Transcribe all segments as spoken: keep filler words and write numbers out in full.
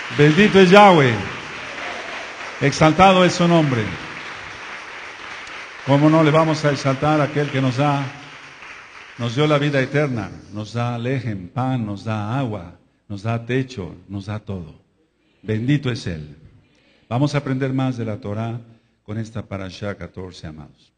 Bendito es Yahweh. Exaltado es su nombre. ¿Cómo no le vamos a exaltar a aquel que nos da, nos dio la vida eterna, nos da lejem, pan, nos da agua, nos da techo, nos da todo? Bendito es Él. Vamos a aprender más de la Torah con esta parashá catorce, amados.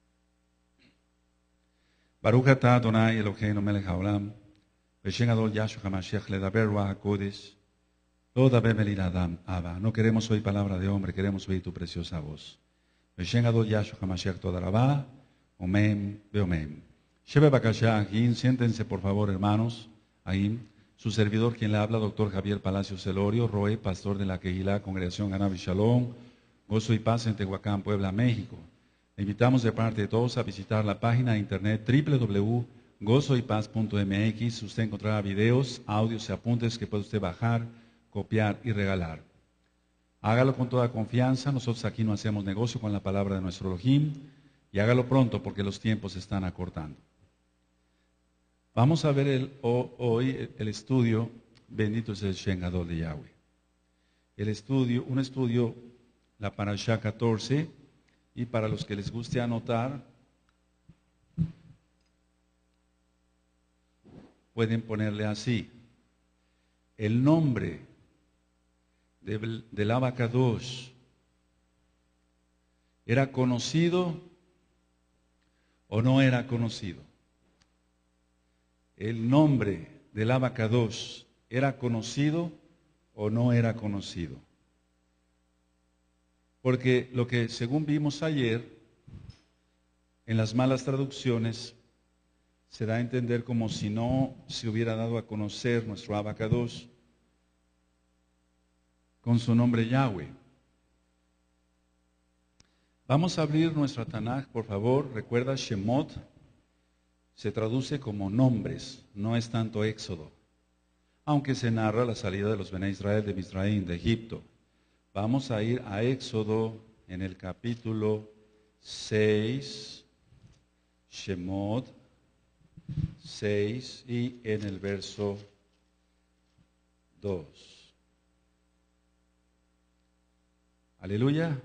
Baruch atah Adonai Eloheinu melech haolam, v'shem Adon Yahshua HaMashiach ledaber ruach hakodesh, lo daber melid adam Abba. No queremos oír palabra de hombre, queremos oír tu preciosa voz. V'shem Adon Yahshua HaMashiach toda rabá, omen veomen. Shebe bakashá, ahí, siéntense por favor, hermanos, ahí. Su servidor, quien le habla, doctor Javier Palacios Celorio, Roe, pastor de la Kehilá, Congregación Ganav y Shalom, Gozo y Paz en Tehuacán, Puebla, México. Le invitamos de parte de todos a visitar la página de internet doble u doble u doble u punto gozo y paz punto m x. Usted encontrará videos, audios y apuntes que puede usted bajar, copiar y regalar. Hágalo con toda confianza. Nosotros aquí no hacemos negocio con la palabra de nuestro Elohim, y hágalo pronto porque los tiempos se están acortando. Vamos a ver el, hoy el estudio, bendito es el Shem Gadol de Yahweh. El estudio, un estudio, la parashá catorce, y para los que les guste anotar, pueden ponerle así: el nombre de, del Abacadosh ¿era conocido o no era conocido? El nombre del Abacadosh ¿era conocido o no era conocido? Porque lo que según vimos ayer, en las malas traducciones, se da a entender como si no se hubiera dado a conocer nuestro Abacadosh con su nombre Yahweh. Vamos a abrir nuestra Tanaj, por favor. Recuerda, Shemot se traduce como nombres, no es tanto Éxodo, aunque se narra la salida de los Bene Israel de Misraim, de Egipto. Vamos a ir a Éxodo en el capítulo seis, Shemot seis, y en el verso dos. Aleluya.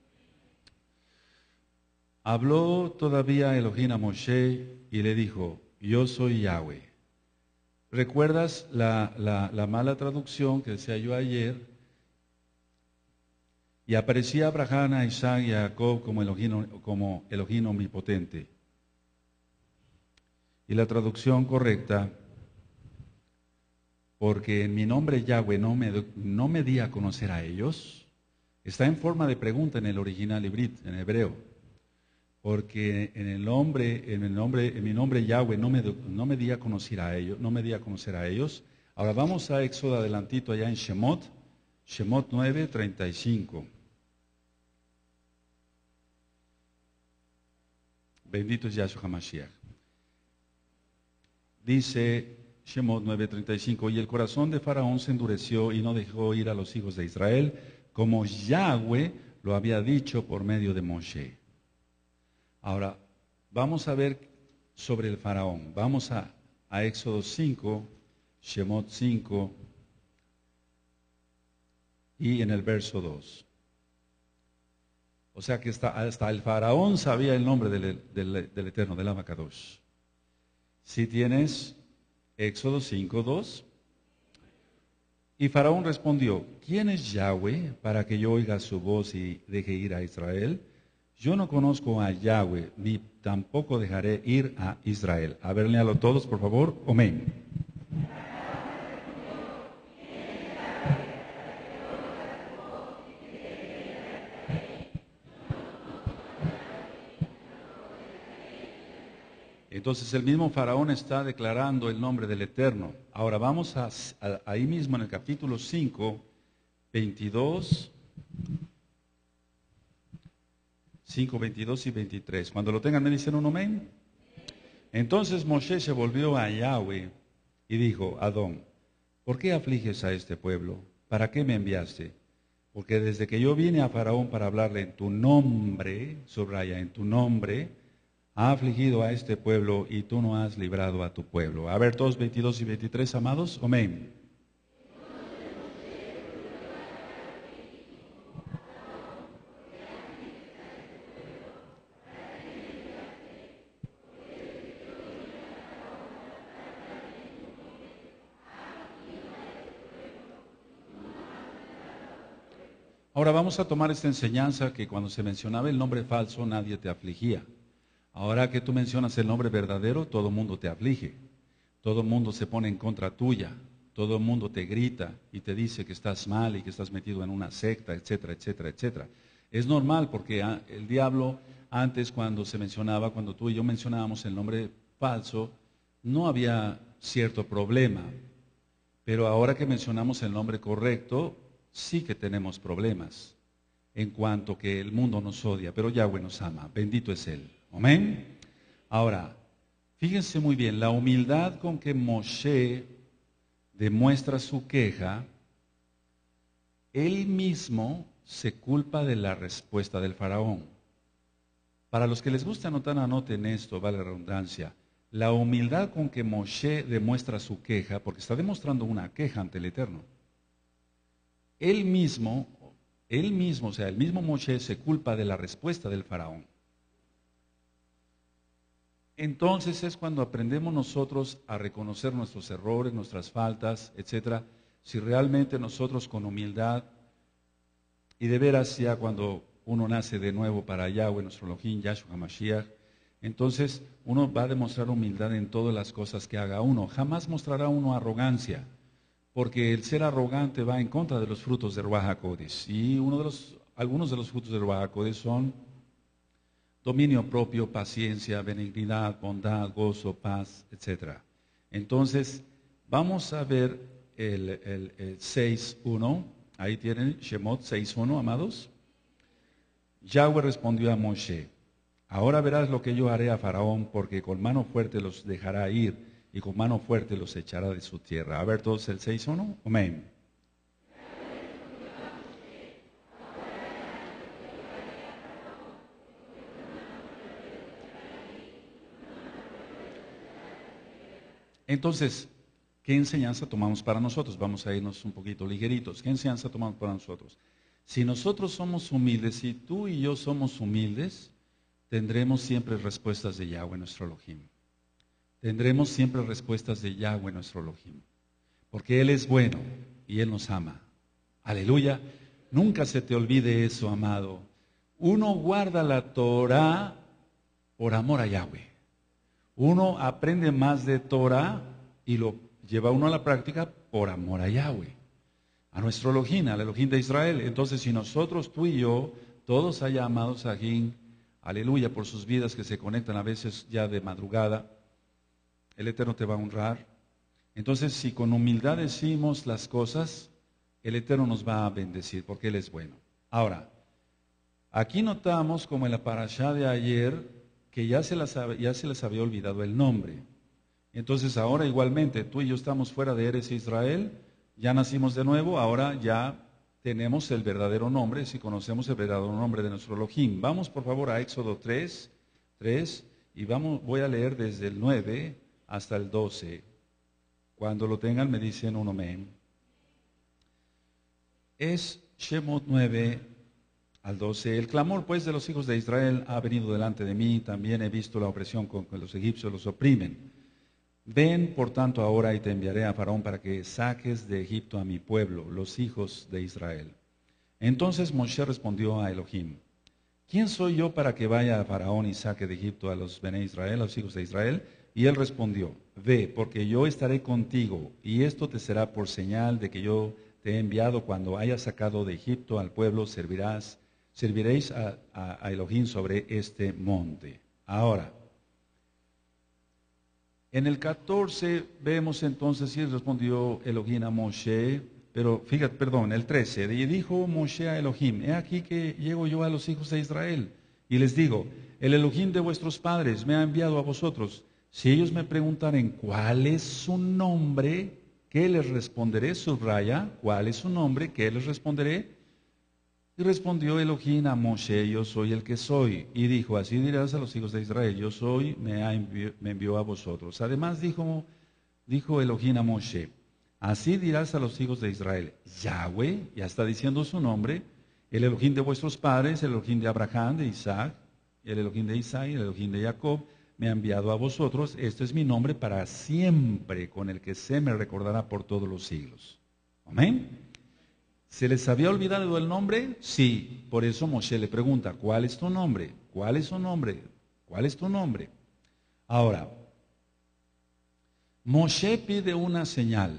Habló todavía Elohim a Moshe y le dijo: yo soy Yahweh. ¿Recuerdas la, la, la mala traducción que decía yo ayer? Y aparecía Abraham, a Isaac y a Jacob como Elohim, como Elohim omnipotente. Y la traducción correcta: porque en mi nombre Yahweh no me, no me di a conocer a ellos, está en forma de pregunta en el original ibrit, en hebreo. Porque en el nombre, en el nombre, en mi nombre Yahweh no me, no me di a conocer a ellos, no me di a conocer a ellos. Ahora vamos a Éxodo adelantito allá en Shemot, Shemot nueve, treinta y cinco. Bendito es Yahshua HaMashiach. Dice Shemot nueve, treinta y cinco: y el corazón de Faraón se endureció y no dejó ir a los hijos de Israel, como Yahweh lo había dicho por medio de Moshe. Ahora, vamos a ver sobre el Faraón. Vamos a, a Éxodo cinco, Shemot cinco, y en el verso dos. O sea que hasta, hasta el Faraón sabía el nombre del, del, del Eterno, del Abacadosh. Si tienes Éxodo cinco, dos. Y Faraón respondió: ¿quién es Yahweh para que yo oiga su voz y deje ir a Israel? Yo no conozco a Yahweh, ni tampoco dejaré ir a Israel. A ver, léalo todos, por favor. Amén. Entonces el mismo Faraón está declarando el nombre del Eterno. Ahora vamos a, a, ahí mismo en el capítulo cinco, veintidós, cinco, veintidós y veintitrés. Cuando lo tengan me dicen un amén. Entonces Moshe se volvió a Yahweh y dijo: Adón, ¿por qué afliges a este pueblo? ¿Para qué me enviaste? Porque desde que yo vine a Faraón para hablarle en tu nombre, subraya, en tu nombre, ha afligido a este pueblo y tú no has librado a tu pueblo. A ver, todos veintidós y veintitrés, amados. Amén. Ahora vamos a tomar esta enseñanza que cuando se mencionaba el nombre falso nadie te afligía. Ahora que tú mencionas el nombre verdadero, todo el mundo te aflige. Todo el mundo se pone en contra tuya. Todo el mundo te grita y te dice que estás mal y que estás metido en una secta, etcétera, etcétera, etcétera. Es normal porque el diablo antes cuando se mencionaba, cuando tú y yo mencionábamos el nombre falso, no había cierto problema. Pero ahora que mencionamos el nombre correcto, sí que tenemos problemas en cuanto que el mundo nos odia, pero Yahweh nos ama, bendito es Él. Amén. Ahora, fíjense muy bien, la humildad con que Moshe demuestra su queja, él mismo se culpa de la respuesta del faraón. Para los que les gusta anotar, anoten esto, vale la redundancia. La humildad con que Moshe demuestra su queja, porque está demostrando una queja ante el Eterno. Él mismo, él mismo, o sea, el mismo Moshe se culpa de la respuesta del faraón. Entonces es cuando aprendemos nosotros a reconocer nuestros errores, nuestras faltas, etcétera. Si realmente nosotros con humildad, y de veras ya cuando uno nace de nuevo para Yahweh, nuestro Elohim, Yahshua HaMashiach, entonces uno va a demostrar humildad en todas las cosas que haga uno. Jamás mostrará uno arrogancia, porque el ser arrogante va en contra de los frutos de Ruach HaKodesh. Y uno de los, algunos de los frutos de Ruach HaKodesh son dominio propio, paciencia, benignidad, bondad, gozo, paz, etcétera. Entonces, vamos a ver el, el, el seis uno. Ahí tienen Shemot seis uno, amados. Yahweh respondió a Moshe: ahora verás lo que yo haré a Faraón, porque con mano fuerte los dejará ir y con mano fuerte los echará de su tierra. A ver todos el seis uno. Amén. Entonces, ¿qué enseñanza tomamos para nosotros? Vamos a irnos un poquito ligeritos. ¿Qué enseñanza tomamos para nosotros? Si nosotros somos humildes, si tú y yo somos humildes, tendremos siempre respuestas de Yahweh nuestro Elohim. Tendremos siempre respuestas de Yahweh nuestro Elohim. Porque Él es bueno y Él nos ama. Aleluya. Nunca se te olvide eso, amado. Uno guarda la Torah por amor a Yahweh. Uno aprende más de Torah y lo lleva uno a la práctica por amor a Yahweh, a nuestro Elohim, al Elohim de Israel. Entonces, si nosotros, tú y yo, todos allá amados aquí, aleluya, por sus vidas que se conectan a veces ya de madrugada, el Eterno te va a honrar. Entonces, si con humildad decimos las cosas, el Eterno nos va a bendecir, porque Él es bueno. Ahora, aquí notamos como en la parashá de ayer, que ya se, las, ya se les había olvidado el nombre. Entonces ahora igualmente, tú y yo estamos fuera de Eres Israel, ya nacimos de nuevo, ahora ya tenemos el verdadero nombre, si conocemos el verdadero nombre de nuestro Elohim. Vamos por favor a Éxodo tres, tres, y vamos, voy a leer desde el nueve hasta el doce. Cuando lo tengan me dicen un amén. Es Shemot nueve al doce. El clamor pues de los hijos de Israel ha venido delante de mí, también he visto la opresión con que los egipcios los oprimen. Ven por tanto ahora y te enviaré a Faraón para que saques de Egipto a mi pueblo, los hijos de Israel. Entonces Moshe respondió a Elohim: ¿quién soy yo para que vaya a Faraón y saque de Egipto a los Bene Israel, a los hijos de Israel? Y él respondió: ve, porque yo estaré contigo, y esto te será por señal de que yo te he enviado. Cuando hayas sacado de Egipto al pueblo, servirás Serviréis a, a, a Elohim sobre este monte. Ahora, en el catorce vemos entonces, y respondió Elohim a Moshe, pero fíjate, perdón, el trece, y dijo Moshe a Elohim: he aquí que llego yo a los hijos de Israel, y les digo: el Elohim de vuestros padres me ha enviado a vosotros. Si ellos me preguntaren cuál es su nombre, ¿qué les responderé? Subraya, ¿cuál es su nombre? ¿Qué les responderé? Y respondió Elohim a Moshe: yo soy el que soy. Y dijo: así dirás a los hijos de Israel: yo soy, me, ha envió, me envió a vosotros. Además dijo, dijo Elohim a Moshe: así dirás a los hijos de Israel: Yahweh, ya está diciendo su nombre, el Elohim de vuestros padres, el Elohim de Abraham, de Isaac, el Elohim de Isaac, el Elohim de Jacob, me ha enviado a vosotros. Este es mi nombre para siempre, con el que se me recordará por todos los siglos. Amén. ¿Se les había olvidado el nombre? Sí, por eso Moshe le pregunta, ¿cuál es tu nombre? ¿Cuál es tu nombre? ¿Cuál es tu nombre? Ahora, Moshe pide una señal.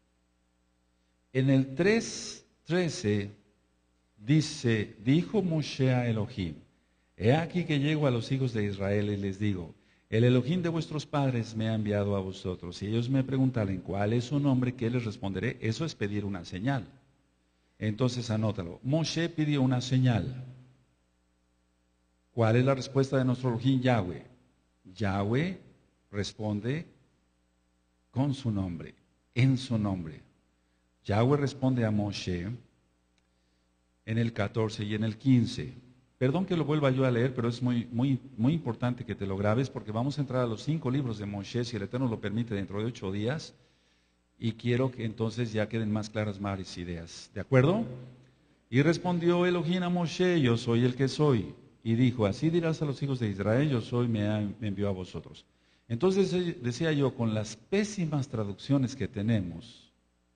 En el tres trece dice, dijo Moshe a Elohim, he aquí que llego a los hijos de Israel y les digo, el Elohim de vuestros padres me ha enviado a vosotros. Si ellos me preguntaren cuál es su nombre, ¿qué les responderé? Eso es pedir una señal. Entonces anótalo. Moshe pidió una señal. ¿Cuál es la respuesta de nuestro Elohim? Yahweh. Yahweh responde con su nombre, en su nombre. Yahweh responde a Moshe en el catorce y en el quince. Perdón que lo vuelva yo a leer, pero es muy, muy, muy importante que te lo grabes porque vamos a entrar a los cinco libros de Moshe, si el Eterno lo permite, dentro de ocho días. Y quiero que entonces ya queden más claras varias ideas. ¿De acuerdo? Y respondió Elohim a Moshe, yo soy el que soy. Y dijo, así dirás a los hijos de Israel, yo soy, me, ha, me envió a vosotros. Entonces decía yo, con las pésimas traducciones que tenemos,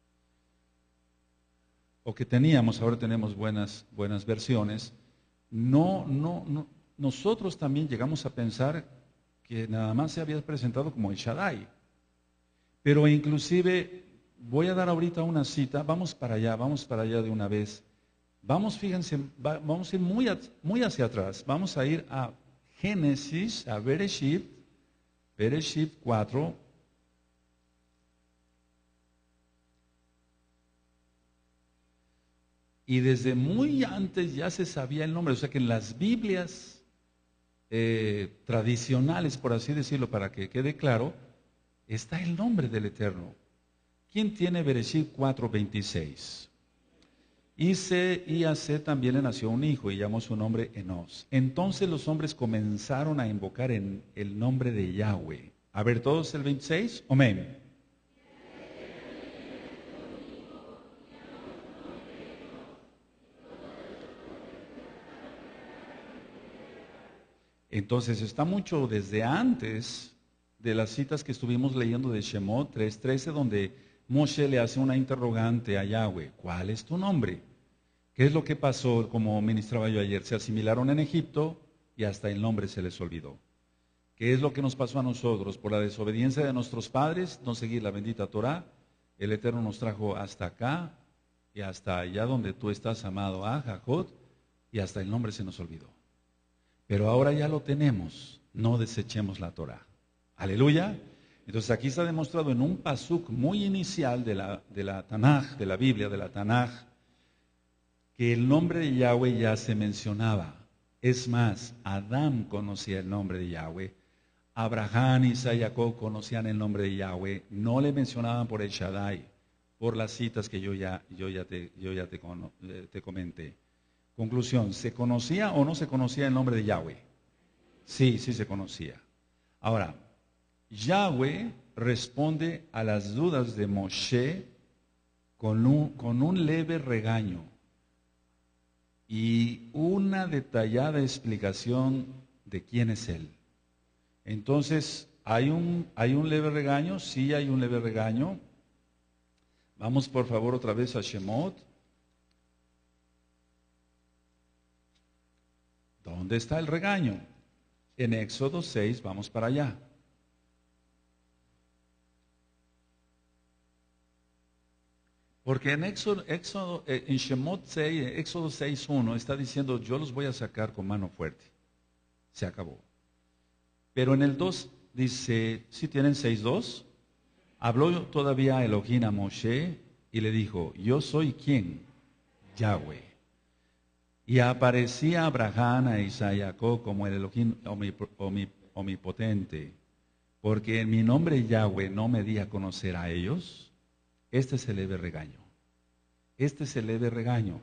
o que teníamos, ahora tenemos buenas, buenas versiones, no, no, no, nosotros también llegamos a pensar que nada más se había presentado como el Shaddai. Pero inclusive, voy a dar ahorita una cita, vamos para allá, vamos para allá de una vez. Vamos, fíjense, va, vamos a ir muy, muy hacia atrás, vamos a ir a Génesis, a Bereshit, Bereshit cuatro. Y desde muy antes ya se sabía el nombre, o sea que en las Biblias eh, tradicionales, por así decirlo, para que quede claro, está el nombre del Eterno. ¿Quién tiene Bereshit cuatro veintiséis? Y C y a C también le nació un hijo y llamó su nombre Enos. Entonces los hombres comenzaron a invocar en el nombre de Yahweh. A ver, todos el veintiséis, amén. Entonces está mucho desde antes de las citas que estuvimos leyendo de Shemot tres trece, donde Moshe le hace una interrogante a Yahweh. ¿Cuál es tu nombre? ¿Qué es lo que pasó, como ministraba yo ayer? Se asimilaron en Egipto y hasta el nombre se les olvidó. ¿Qué es lo que nos pasó a nosotros? Por la desobediencia de nuestros padres, no seguir la bendita Torah, el Eterno nos trajo hasta acá y hasta allá donde tú estás, amado, a Jajot, y hasta el nombre se nos olvidó. Pero ahora ya lo tenemos, no desechemos la Torah. Aleluya. Entonces aquí está demostrado en un pasuk muy inicial de la, de la Tanaj, de la Biblia, de la Tanaj, que el nombre de Yahweh ya se mencionaba. Es más, Adán conocía el nombre de Yahweh, Abraham, Isaac y Jacob conocían el nombre de Yahweh, no le mencionaban por el Shaddai, por las citas que yo ya, yo ya, te, yo ya te, te comenté. Conclusión, ¿se conocía o no se conocía el nombre de Yahweh? Sí, sí se conocía. Ahora, Yahweh responde a las dudas de Moshe con un, con un leve regaño y una detallada explicación de quién es Él. Entonces, ¿hay un, hay un leve regaño? Sí, hay un leve regaño. Vamos por favor otra vez a Shemot. ¿Dónde está el regaño? En Éxodo seis, vamos para allá. Porque en Éxodo, Éxodo en Shemot seis, Éxodo seis uno está diciendo, yo los voy a sacar con mano fuerte. Se acabó. Pero en el dos dice, ¿sí tienen seis dos? Habló todavía Elohim a Moshe y le dijo, yo soy ¿quién? Yahweh. Y aparecía Abraham, a Isaac y a Jacob como el Elohim omnipotente, porque en mi nombre Yahweh no me di a conocer a ellos. Este es el leve regaño. Este es el leve regaño.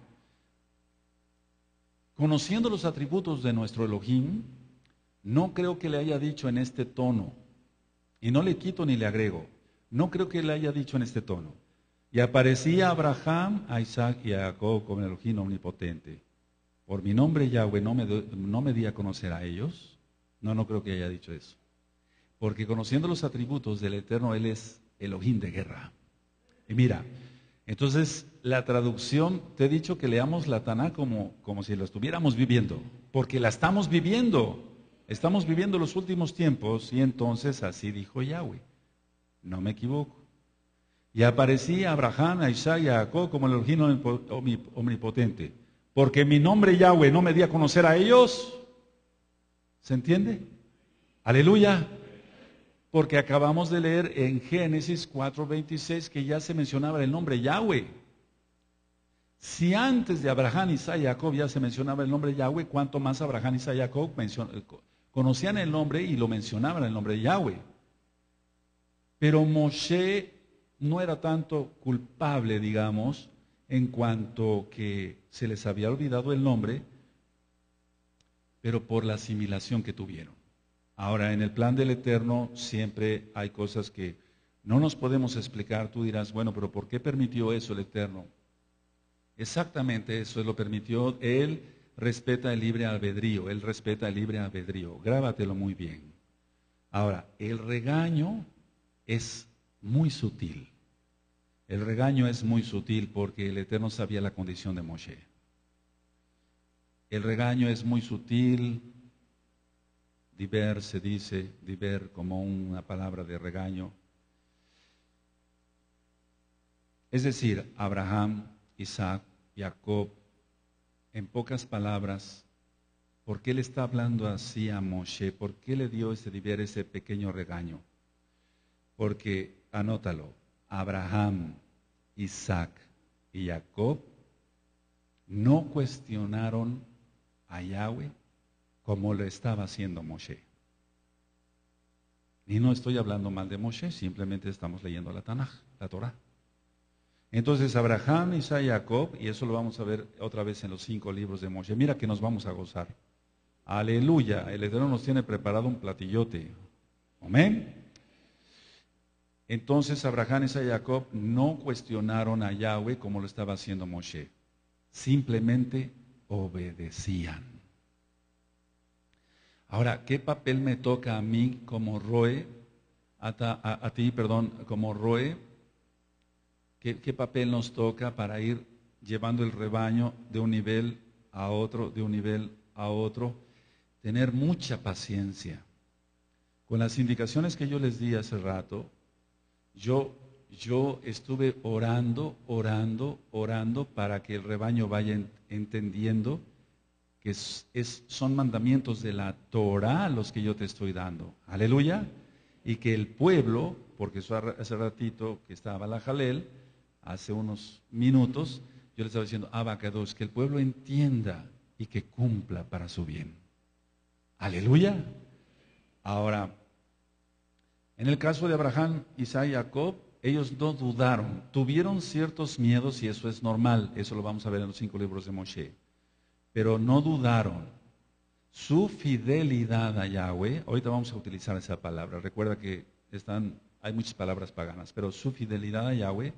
Conociendo los atributos de nuestro Elohim, no creo que le haya dicho en este tono, y no le quito ni le agrego, no creo que le haya dicho en este tono. Y aparecía Abraham, a Isaac y a Jacob como el Elohim omnipotente. Por mi nombre Yahweh no me, no me di a conocer a ellos. No, no creo que haya dicho eso. Porque conociendo los atributos del Eterno, Él es Elohim de guerra. Y mira, Entonces, la traducción, te he dicho que leamos la Taná como, como si la estuviéramos viviendo, porque la estamos viviendo. Estamos viviendo los últimos tiempos y entonces así dijo Yahweh. No me equivoco. Y aparecía a Abraham, a Isaac y a Jacob como el Elohim omnipotente. Porque mi nombre Yahweh no me di a conocer a ellos. ¿Se entiende? Aleluya. Porque acabamos de leer en Génesis cuatro veintiséis que ya se mencionaba el nombre Yahweh. Si antes de Abraham, Isaac y Jacob ya se mencionaba el nombre Yahweh, ¿cuánto más Abraham, Isaac y Jacob conocían el nombre y lo mencionaban el nombre de Yahweh? Pero Moshe no era tanto culpable, digamos, en cuanto que se les había olvidado el nombre, pero por la asimilación que tuvieron. Ahora, en el plan del Eterno siempre hay cosas que no nos podemos explicar. Tú dirás, bueno, pero ¿por qué permitió eso el Eterno? Exactamente eso, Él lo permitió. Él respeta el libre albedrío, Él respeta el libre albedrío. Grábatelo muy bien. Ahora, el regaño es muy sutil. El regaño es muy sutil porque el Eterno sabía la condición de Moshe. El regaño es muy sutil. Diver se dice, diver como una palabra de regaño. Es decir, Abraham, Isaac, Jacob, en pocas palabras, ¿por qué le está hablando así a Moshe? ¿Por qué le dio ese diver, ese pequeño regaño? Porque, anótalo, Abraham, Isaac y Jacob no cuestionaron a Yahweh como lo estaba haciendo Moshe. Y no estoy hablando mal de Moshe, simplemente estamos leyendo la Tanaj, la Torah. Entonces Abraham, Isaac y Jacob, y eso lo vamos a ver otra vez en los cinco libros de Moshe. Mira que nos vamos a gozar. Aleluya, el Eterno nos tiene preparado un platillote. Amén. Entonces Abraham, Isaac y Jacob no cuestionaron a Yahweh como lo estaba haciendo Moshe. Simplemente obedecían. Ahora, ¿qué papel me toca a mí como Roe, a, a, a ti, perdón, como Roe? ¿Qué, ¿Qué papel nos toca para ir llevando el rebaño de un nivel a otro, de un nivel a otro? Tener mucha paciencia. Con las indicaciones que yo les di hace rato, yo, yo estuve orando, orando, orando para que el rebaño vaya entendiendo que es, es, son mandamientos de la Torah los que yo te estoy dando. Aleluya. Y que el pueblo, porque eso hace ratito que estaba la Jalel, hace unos minutos, yo le estaba diciendo, Abacados, que el pueblo entienda y que cumpla para su bien. Aleluya. Ahora, en el caso de Abraham, Isaac y Jacob, ellos no dudaron, tuvieron ciertos miedos y eso es normal, eso lo vamos a ver en los cinco libros de Moshe. Pero no dudaron. Su fidelidad a Yahweh, ahorita vamos a utilizar esa palabra, recuerda que están, hay muchas palabras paganas, pero su fidelidad a Yahweh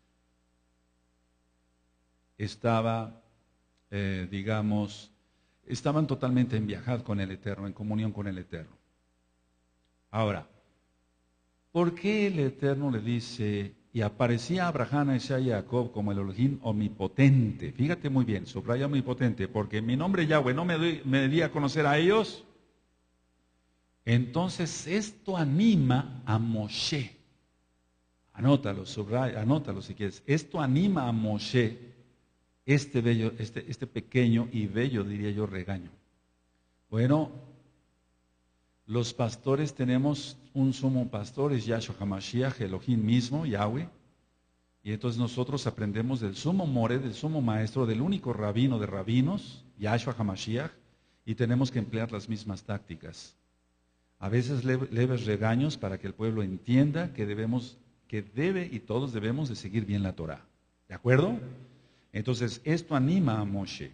estaba, eh, digamos, estaban totalmente en viajad con el Eterno, en comunión con el Eterno. Ahora, ¿por qué el Eterno le dice, y aparecía Abraham, Isaac y Jacob como el Elohim omnipotente? Fíjate muy bien, subraya omnipotente, porque mi nombre Yahweh no me, doy, me di a conocer a ellos. Entonces esto anima a Moshe. Anótalo, subraya, anótalo si quieres. Esto anima a Moshe, este bello, este, este pequeño y bello, diría yo, regaño. Bueno, los pastores tenemos un sumo pastor, es Yahshua HaMashiach, Elohim mismo, Yahweh. Y entonces nosotros aprendemos del sumo more, del sumo maestro, del único rabino de rabinos, Yahshua HaMashiach, y tenemos que emplear las mismas tácticas. A veces leves regaños para que el pueblo entienda que debemos, que debe y todos debemos de seguir bien la Torah. ¿De acuerdo? Entonces esto anima a Moshe.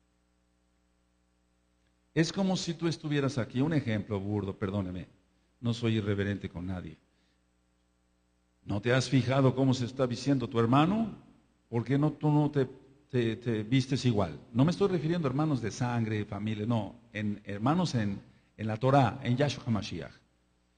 Es como si tú estuvieras aquí, un ejemplo burdo, perdóneme, no soy irreverente con nadie. ¿No te has fijado cómo se está vistiendo tu hermano? ¿Por qué no, tú no te, te, te vistes igual? No me estoy refiriendo a hermanos de sangre, familia, no, en hermanos en, en la Torah, en Yahshua HaMashiach.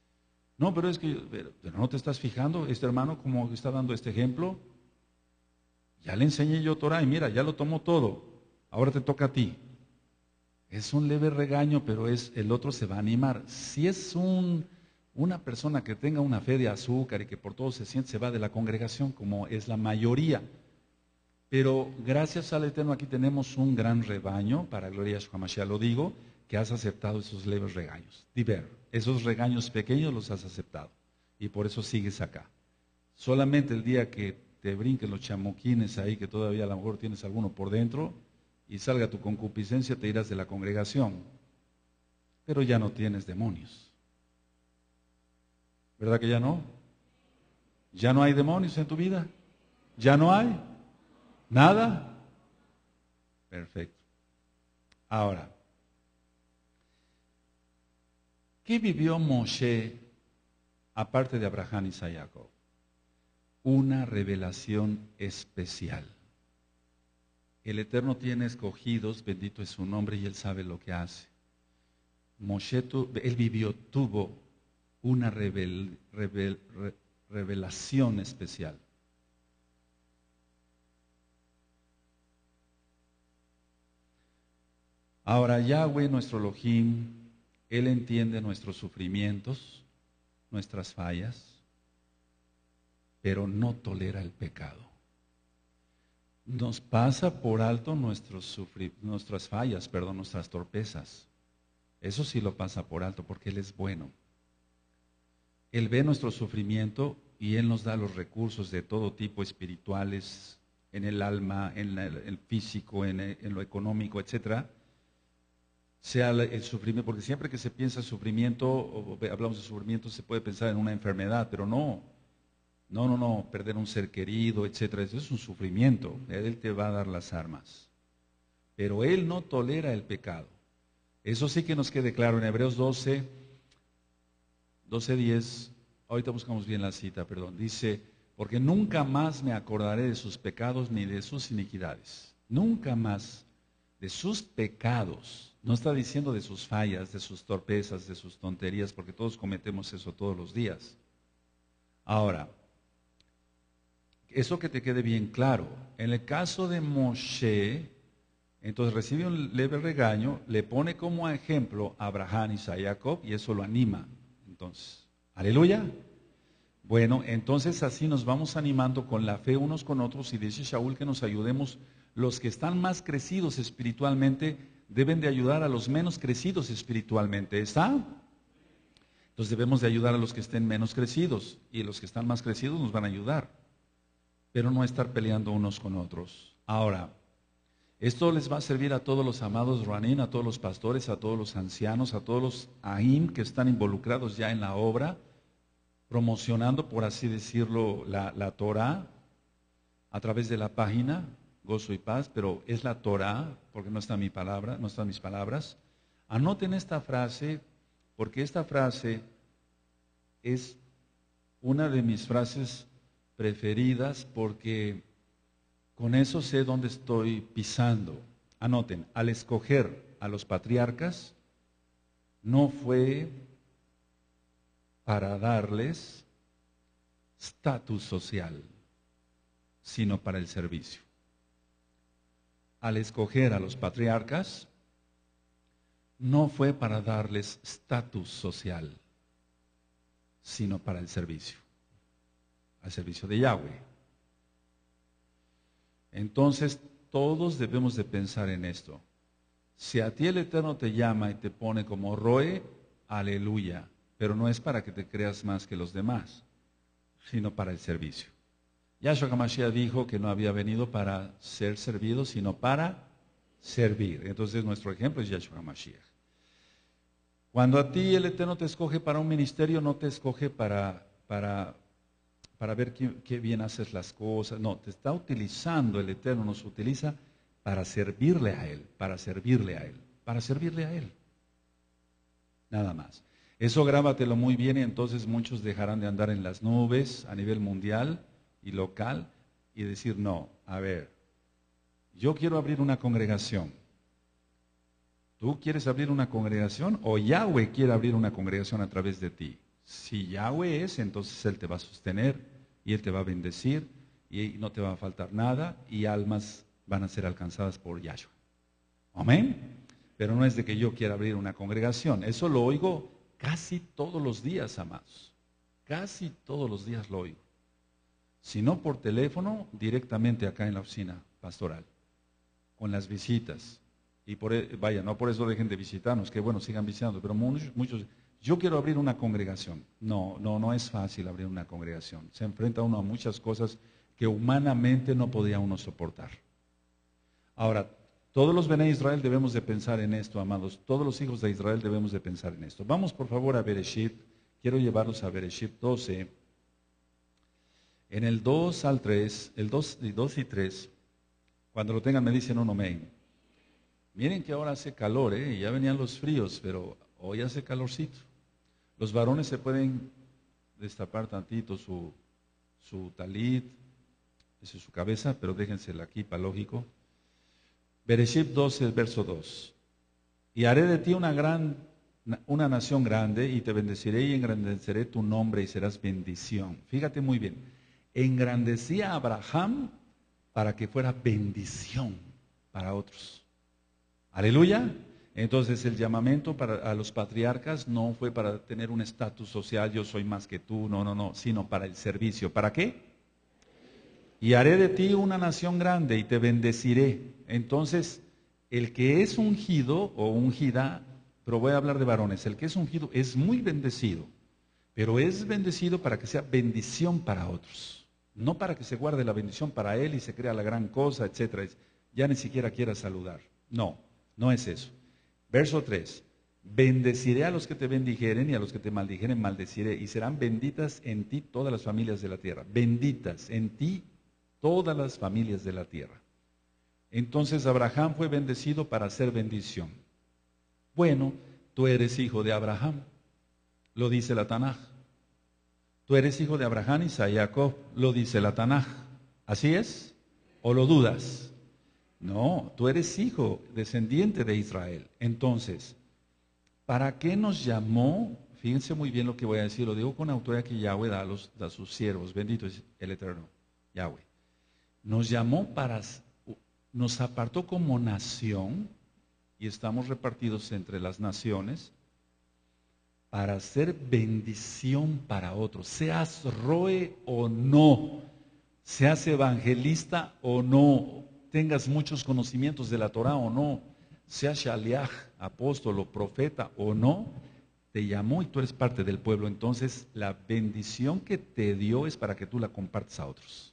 No, pero es que, pero ¿no te estás fijando este hermano cómo está dando este ejemplo? Ya le enseñé yo Torah y mira, ya lo tomó todo. Ahora te toca a ti. Es un leve regaño, pero es, el otro se va a animar. Si es un, una persona que tenga una fe de azúcar y que por todo se siente, se va de la congregación, como es la mayoría. Pero gracias al Eterno aquí tenemos un gran rebaño, para gloria de Yahshua Mashiach lo digo, que has aceptado esos leves regaños. Diver, esos regaños pequeños los has aceptado. Y por eso sigues acá. Solamente el día que te brinquen los chamuquines ahí, que todavía a lo mejor tienes alguno por dentro, y salga tu concupiscencia, te irás de la congregación. Pero ya no tienes demonios. ¿Verdad que ya no? ¿Ya no hay demonios en tu vida? ¿Ya no hay? ¿Nada? Perfecto. Ahora, ¿qué vivió Moshe aparte de Abraham y Jacob? Una revelación especial. El Eterno tiene escogidos, bendito es su nombre, y Él sabe lo que hace. Moshe, tu, él vivió, tuvo una revel, revel, re, revelación especial. Ahora, Yahweh, nuestro Elohim, Él entiende nuestros sufrimientos, nuestras fallas, pero no tolera el pecado. Nos pasa por alto nuestros sufri- nuestras fallas, perdón, nuestras torpezas. Eso sí lo pasa por alto porque Él es bueno. Él ve nuestro sufrimiento y Él nos da los recursos de todo tipo, espirituales, en el alma, en el, el físico, en, el, en lo económico, etcétera. Sea el sufrimiento, porque siempre que se piensa en sufrimiento, o hablamos de sufrimiento, se puede pensar en una enfermedad, pero no. No, no, no, perder un ser querido, etcétera, eso es un sufrimiento. Él te va a dar las armas. Pero Él no tolera el pecado. Eso sí que nos quede claro en Hebreos doce, doce diez, ahorita buscamos bien la cita, perdón, dice, porque nunca más me acordaré de sus pecados ni de sus iniquidades. Nunca más de sus pecados. No está diciendo de sus fallas, de sus torpezas, de sus tonterías, porque todos cometemos eso todos los días. Ahora, eso que te quede bien claro. En el caso de Moshe, entonces recibe un leve regaño, le pone como ejemplo a Abraham y a Jacob y eso lo anima. Entonces, aleluya. Bueno, entonces así nos vamos animando con la fe unos con otros y dice Shaul que nos ayudemos. Los que están más crecidos espiritualmente deben de ayudar a los menos crecidos espiritualmente. ¿Está? Entonces debemos de ayudar a los que estén menos crecidos y los que están más crecidos nos van a ayudar. Pero no estar peleando unos con otros. Ahora, esto les va a servir a todos los amados Ruanín, a todos los pastores, a todos los ancianos, a todos los Ahim que están involucrados ya en la obra, promocionando, por así decirlo, la, la Torah a través de la página Gozo y Paz, pero es la Torah, porque no está mi palabra, no están mis palabras. Anoten esta frase, porque esta frase es una de mis frases preferidas porque con eso sé dónde estoy pisando. Anoten, al escoger a los patriarcas, no fue para darles estatus social, sino para el servicio. Al escoger a los patriarcas, no fue para darles estatus social, sino para el servicio. Al servicio de Yahweh. Entonces, todos debemos de pensar en esto. Si a ti el Eterno te llama y te pone como Roe, aleluya, pero no es para que te creas más que los demás, sino para el servicio. Yahshua HaMashiach dijo que no había venido para ser servido, sino para servir. Entonces, nuestro ejemplo es Yahshua HaMashiach. Cuando a ti el Eterno te escoge para un ministerio, no te escoge para... para para ver qué, qué bien haces las cosas. No, te está utilizando, el Eterno nos utiliza para servirle a Él, para servirle a Él, para servirle a Él. Nada más. Eso grábatelo muy bien y entonces muchos dejarán de andar en las nubes a nivel mundial y local y decir, no, a ver, yo quiero abrir una congregación. ¿Tú quieres abrir una congregación o Yahweh quiere abrir una congregación a través de ti? Si Yahweh es, entonces Él te va a sostener y Él te va a bendecir y no te va a faltar nada y almas van a ser alcanzadas por Yahshua. Amén. Pero no es de que yo quiera abrir una congregación. Eso lo oigo casi todos los días, amados. Casi todos los días lo oigo. Si no por teléfono, directamente acá en la oficina pastoral, con las visitas. Y por, vaya, no por eso dejen de visitarnos, que bueno, sigan visitando, pero muchos, muchos, yo quiero abrir una congregación. No, no, no es fácil abrir una congregación. Se enfrenta uno a muchas cosas que humanamente no podía uno soportar. Ahora, todos los Bene Israel debemos de pensar en esto, amados. Todos los hijos de Israel debemos de pensar en esto. Vamos por favor a Bereshit. Quiero llevarlos a Bereshit doce. En el dos al tres, el dos y tres, cuando lo tengan me dicen un amén. Miren que ahora hace calor, ¿eh? Ya venían los fríos, pero hoy hace calorcito. Los varones se pueden destapar tantito su, su talit, esa es su cabeza, pero déjensela aquí para lógico. Bereshit doce, verso dos. Y haré de ti una gran, una nación grande, y te bendeciré y engrandeceré tu nombre y serás bendición. Fíjate muy bien. Engrandecí a Abraham para que fuera bendición para otros. Aleluya. Entonces el llamamiento para, a los patriarcas no fue para tener un estatus social, yo soy más que tú, no, no, no, sino para el servicio. ¿Para qué? Y haré de ti una nación grande y te bendeciré. Entonces, el que es ungido o ungida, pero voy a hablar de varones, el que es ungido es muy bendecido, pero es bendecido para que sea bendición para otros, no para que se guarde la bendición para él y se crea la gran cosa, etcétera. Ya ni siquiera quiera saludar. No, no es eso. Verso tres. Bendeciré a los que te bendijeren y a los que te maldijeren maldeciré, y serán benditas en ti todas las familias de la tierra. Benditas en ti todas las familias de la tierra. Entonces Abraham fue bendecido para hacer bendición. Bueno, tú eres hijo de Abraham, lo dice la Tanaj. Tú eres hijo de Abraham, Isaac y Jacob, lo dice la Tanaj. ¿Así es? ¿O lo dudas? No, tú eres hijo, descendiente de Israel. Entonces, ¿para qué nos llamó? Fíjense muy bien lo que voy a decir, lo digo con autoridad que Yahweh da a, los, a sus siervos, bendito es el Eterno, Yahweh. Nos llamó para, nos apartó como nación, y estamos repartidos entre las naciones, para hacer bendición para otros, seas roe o no, seas evangelista o no, tengas muchos conocimientos de la Torah o no, seas shaliach, apóstol o profeta o no, te llamó y tú eres parte del pueblo. Entonces la bendición que te dio es para que tú la compartas a otros.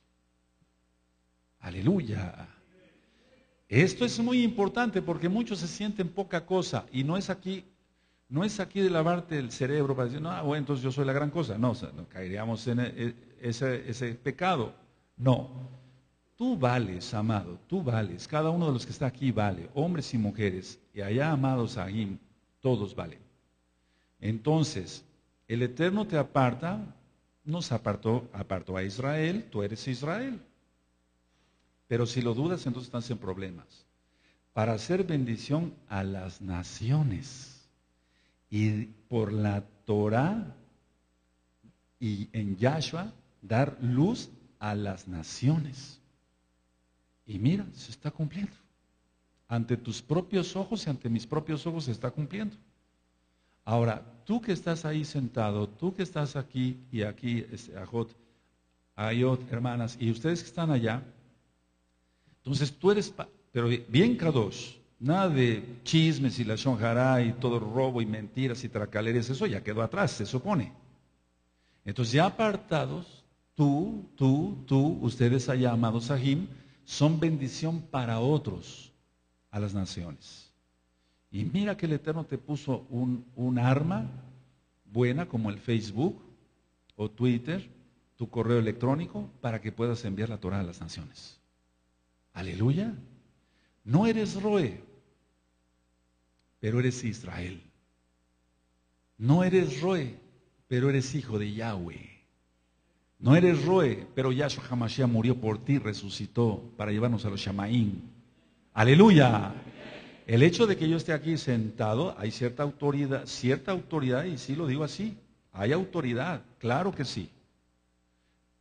Aleluya. Esto es muy importante porque muchos se sienten poca cosa y no es aquí, no es aquí de lavarte el cerebro para decir, no, bueno, entonces yo soy la gran cosa. No, o sea, no caeríamos en ese, ese pecado. No. Tú vales, amado, tú vales. Cada uno de los que está aquí vale, hombres y mujeres. Y allá, amados ahí, todos valen. Entonces, el Eterno te aparta, nos apartó, apartó a Israel, tú eres Israel. Pero si lo dudas, entonces estás en problemas. Para hacer bendición a las naciones. Y por la Torah y en Yahshua, dar luz a las naciones. Y mira, se está cumpliendo. Ante tus propios ojos y ante mis propios ojos se está cumpliendo. Ahora, tú que estás ahí sentado, tú que estás aquí y aquí, Ajot, Ayot, hermanas, y ustedes que están allá, entonces tú eres, pero bien kadosh, nada de chismes y la shonjará y todo robo y mentiras y tracalerías, eso ya quedó atrás, se supone. Entonces ya apartados, tú, tú, tú, ustedes allá, amados Sahim, son bendición para otros, a las naciones. Y mira que el Eterno te puso un, un arma buena como el Facebook o Twitter, tu correo electrónico, para que puedas enviar la Torah a las naciones. Aleluya. No eres Roe, pero eres Israel. No eres Roe, pero eres hijo de Yahweh. No eres Roe, pero Yahshua HaMashiach murió por ti, resucitó para llevarnos a los Shamaín. Aleluya. El hecho de que yo esté aquí sentado, hay cierta autoridad, cierta autoridad, y sí lo digo así, hay autoridad, claro que sí.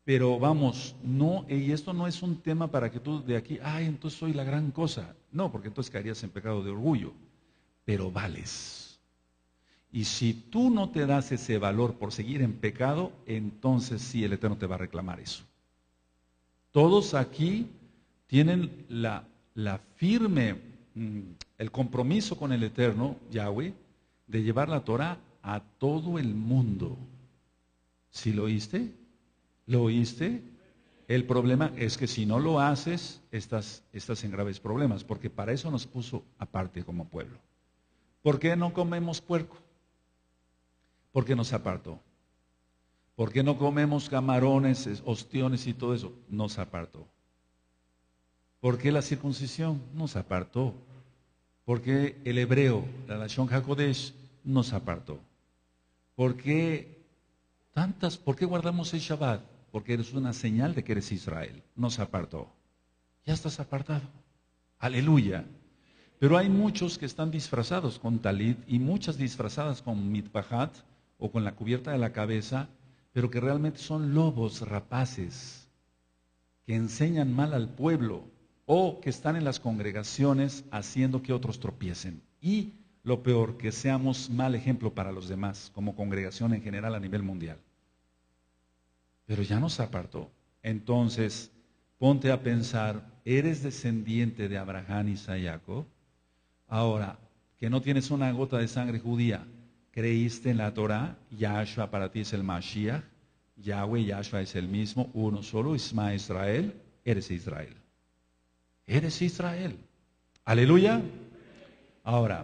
Pero vamos, no, y esto no es un tema para que tú de aquí, ay, entonces soy la gran cosa. No, porque entonces caerías en pecado de orgullo. Pero vales. Y si tú no te das ese valor por seguir en pecado, entonces sí, el Eterno te va a reclamar eso. Todos aquí tienen la, la firme, el compromiso con el Eterno, Yahweh, de llevar la Torah a todo el mundo. ¿Sí lo oíste? ¿Lo oíste? El problema es que si no lo haces, estás, estás en graves problemas, porque para eso nos puso aparte como pueblo. ¿Por qué no comemos puerco? Porque nos apartó. ¿Por qué no comemos camarones, ostiones y todo eso? Nos apartó. ¿Por qué la circuncisión? Nos apartó. ¿Por qué el hebreo, la Lashon HaKodesh, nos apartó? ¿Por qué tantas? ¿Por qué guardamos el Shabbat? Porque eres una señal de que eres Israel. Nos apartó. Ya estás apartado. Aleluya. Pero hay muchos que están disfrazados con talit y muchas disfrazadas con mitpahat o con la cubierta de la cabeza, pero que realmente son lobos rapaces que enseñan mal al pueblo o que están en las congregaciones haciendo que otros tropiecen. Y lo peor, que seamos mal ejemplo para los demás, como congregación en general a nivel mundial. Pero ya nos apartó. Entonces, ponte a pensar, ¿eres descendiente de Abraham, Isaac y Jacob? Ahora, que no tienes una gota de sangre judía, creíste en la Torah, Yahshua para ti es el Mashiach, Yahweh, Yahshua es el mismo, uno solo, Isma Israel, eres Israel. Eres Israel. Aleluya. Ahora,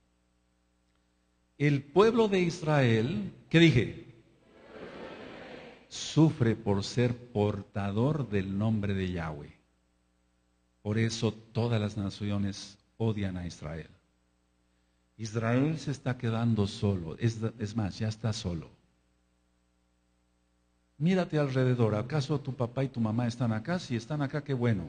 el pueblo de Israel, ¿qué dije? Sufre por ser portador del nombre de Yahweh. Por eso todas las naciones odian a Israel. Israel se está quedando solo, es, es más, ya está solo. Mírate alrededor, ¿acaso tu papá y tu mamá están acá? Si están acá, qué bueno.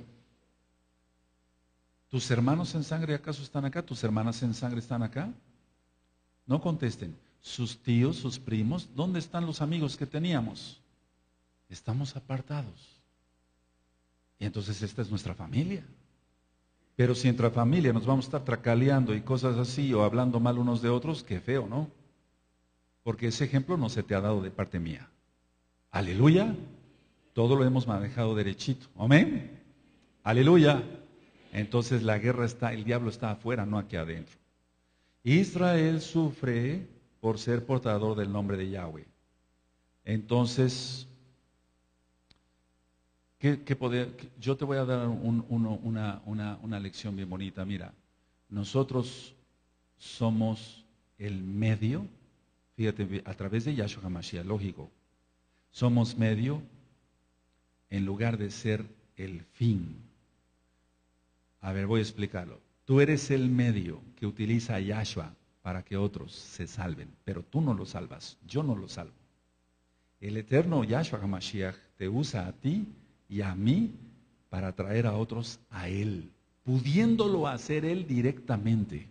¿Tus hermanos en sangre acaso están acá? ¿Tus hermanas en sangre están acá? No contesten. ¿Sus tíos, sus primos? ¿Dónde están los amigos que teníamos? Estamos apartados. Y entonces esta es nuestra familia. Pero si entre familia nos vamos a estar tracaleando y cosas así o hablando mal unos de otros, qué feo, ¿no? Porque ese ejemplo no se te ha dado de parte mía. Aleluya. Todo lo hemos manejado derechito. Amén. Aleluya. Entonces la guerra está, el diablo está afuera, no aquí adentro. Israel sufre por ser portador del nombre de Yahweh. Entonces, ¿qué, qué poder? Yo te voy a dar un, uno, una, una, una lección bien bonita. Mira, nosotros somos el medio, fíjate, a través de Yahshua HaMashiach, lógico, somos medio en lugar de ser el fin. A ver, voy a explicarlo. Tú eres el medio que utiliza a Yahshua para que otros se salven, pero tú no lo salvas, yo no lo salvo. El eterno Yahshua HaMashiach te usa a ti y a mí para traer a otros a Él, pudiéndolo hacer Él directamente.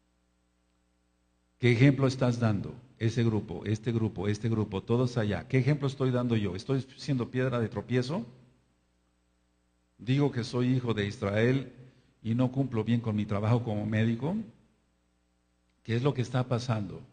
¿Qué ejemplo estás dando? Ese grupo, este grupo, este grupo, todos allá. ¿Qué ejemplo estoy dando yo? ¿Estoy siendo piedra de tropiezo? Digo que soy hijo de Israel y no cumplo bien con mi trabajo como médico. ¿Qué es lo que está pasando?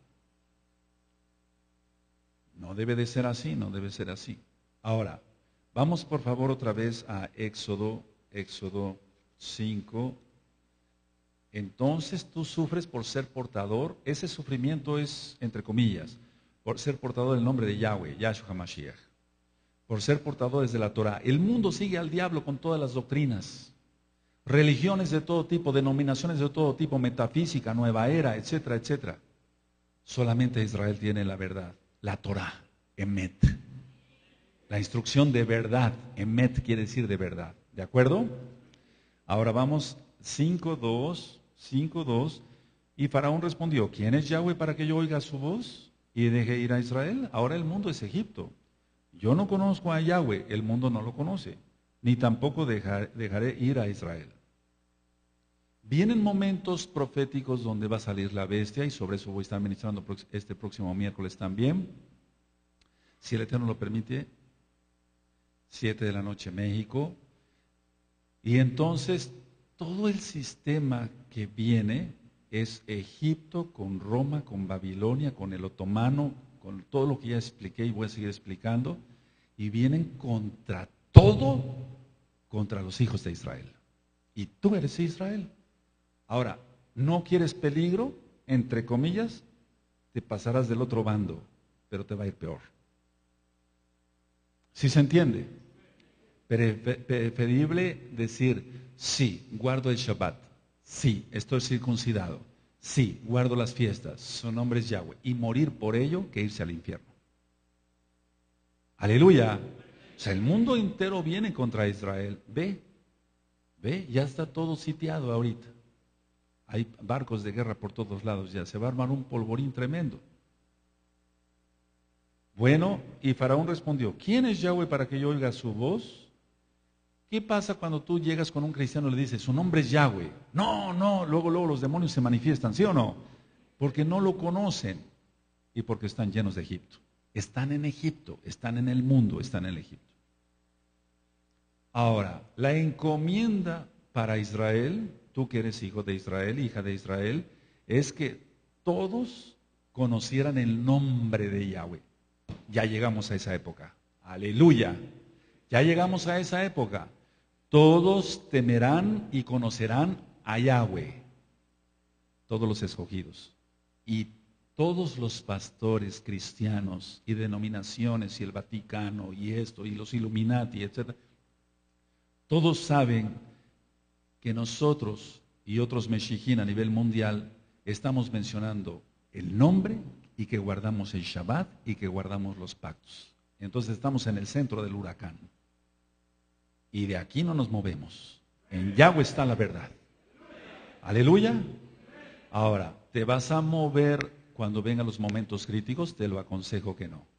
No debe de ser así, no debe ser así. Ahora, vamos por favor otra vez a Éxodo, Éxodo cinco. Entonces tú sufres por ser portador, ese sufrimiento es, entre comillas, por ser portador del nombre de Yahweh, Yahshua HaMashiach, por ser portadores de la Torah. El mundo sigue al diablo con todas las doctrinas, religiones de todo tipo, denominaciones de todo tipo, metafísica, nueva era, etcétera, etcétera. Solamente Israel tiene la verdad, la Torah, Emet. La instrucción de verdad, Emet quiere decir de verdad, ¿de acuerdo? Ahora vamos, cinco dos, cinco dos, y Faraón respondió, ¿quién es Yahweh para que yo oiga su voz y deje ir a Israel? Ahora el mundo es Egipto. Yo no conozco a Yahweh, el mundo no lo conoce, ni tampoco dejar, dejaré ir a Israel. Vienen momentos proféticos donde va a salir la bestia, y sobre eso voy a estar ministrando este próximo miércoles también, si el Eterno lo permite. siete de la noche México. Y entonces todo el sistema que viene es Egipto con Roma, con Babilonia, con el otomano, con todo lo que ya expliqué y voy a seguir explicando, y vienen contra todo, contra los hijos de Israel. Y tú eres Israel. Ahora, ¿no quieres peligro? Entre comillas, te pasarás del otro bando, pero te va a ir peor. ¿Sí se entiende? Preferible decir, sí, guardo el Shabbat, sí, estoy circuncidado, sí, guardo las fiestas, su nombre es Yahweh, y morir por ello que irse al infierno. Aleluya. O sea, el mundo entero viene contra Israel. Ve, ve, ya está todo sitiado ahorita. Hay barcos de guerra por todos lados ya, se va a armar un polvorín tremendo. Bueno, y Faraón respondió, ¿quién es Yahweh para que yo oiga su voz? ¿Qué pasa cuando tú llegas con un cristiano y le dices, su nombre es Yahweh? No, no, luego, luego los demonios se manifiestan, ¿sí o no? Porque no lo conocen y porque están llenos de Egipto. Están en Egipto, están en el mundo, están en Egipto. Ahora, la encomienda para Israel, tú que eres hijo de Israel, hija de Israel, es que todos conocieran el nombre de Yahweh. Ya llegamos a esa época. Aleluya. Ya llegamos a esa época. Todos temerán y conocerán a Yahweh. Todos los escogidos. Y todos los pastores cristianos y denominaciones y el Vaticano y esto y los Illuminati, etcétera. Todos saben que nosotros y otros Meshijín a nivel mundial estamos mencionando el nombre y que guardamos el Shabbat y que guardamos los pactos. Entonces estamos en el centro del huracán. Y de aquí no nos movemos. En Yahweh está la verdad. Aleluya. Ahora, ¿te vas a mover cuando vengan los momentos críticos? Te lo aconsejo que no.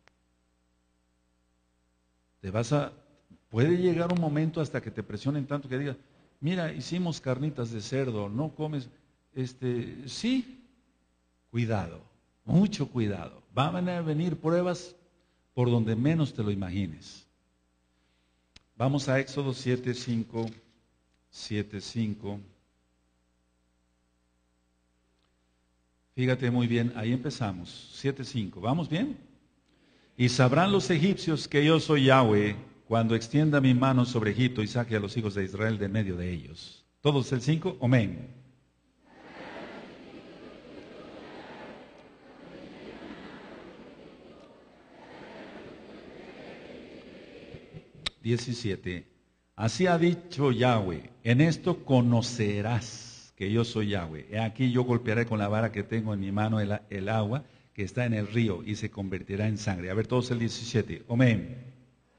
Te vas a... Puede llegar un momento hasta que te presionen tanto que digas, mira, hicimos carnitas de cerdo, no comes, este, sí, cuidado, mucho cuidado. Van a venir pruebas por donde menos te lo imagines. Vamos a Éxodo siete cinco, siete cinco. Fíjate muy bien, ahí empezamos, siete cinco. ¿Vamos bien? Y sabrán los egipcios que yo soy Yahweh, cuando extienda mi mano sobre Egipto y saque a los hijos de Israel de medio de ellos. ¿Todos el cinco? Amén. diecisiete. Así ha dicho Yahweh, en esto conocerás que yo soy Yahweh. He aquí yo golpearé con la vara que tengo en mi mano el, el agua que está en el río y se convertirá en sangre. A ver, todos el diecisiete. Amén.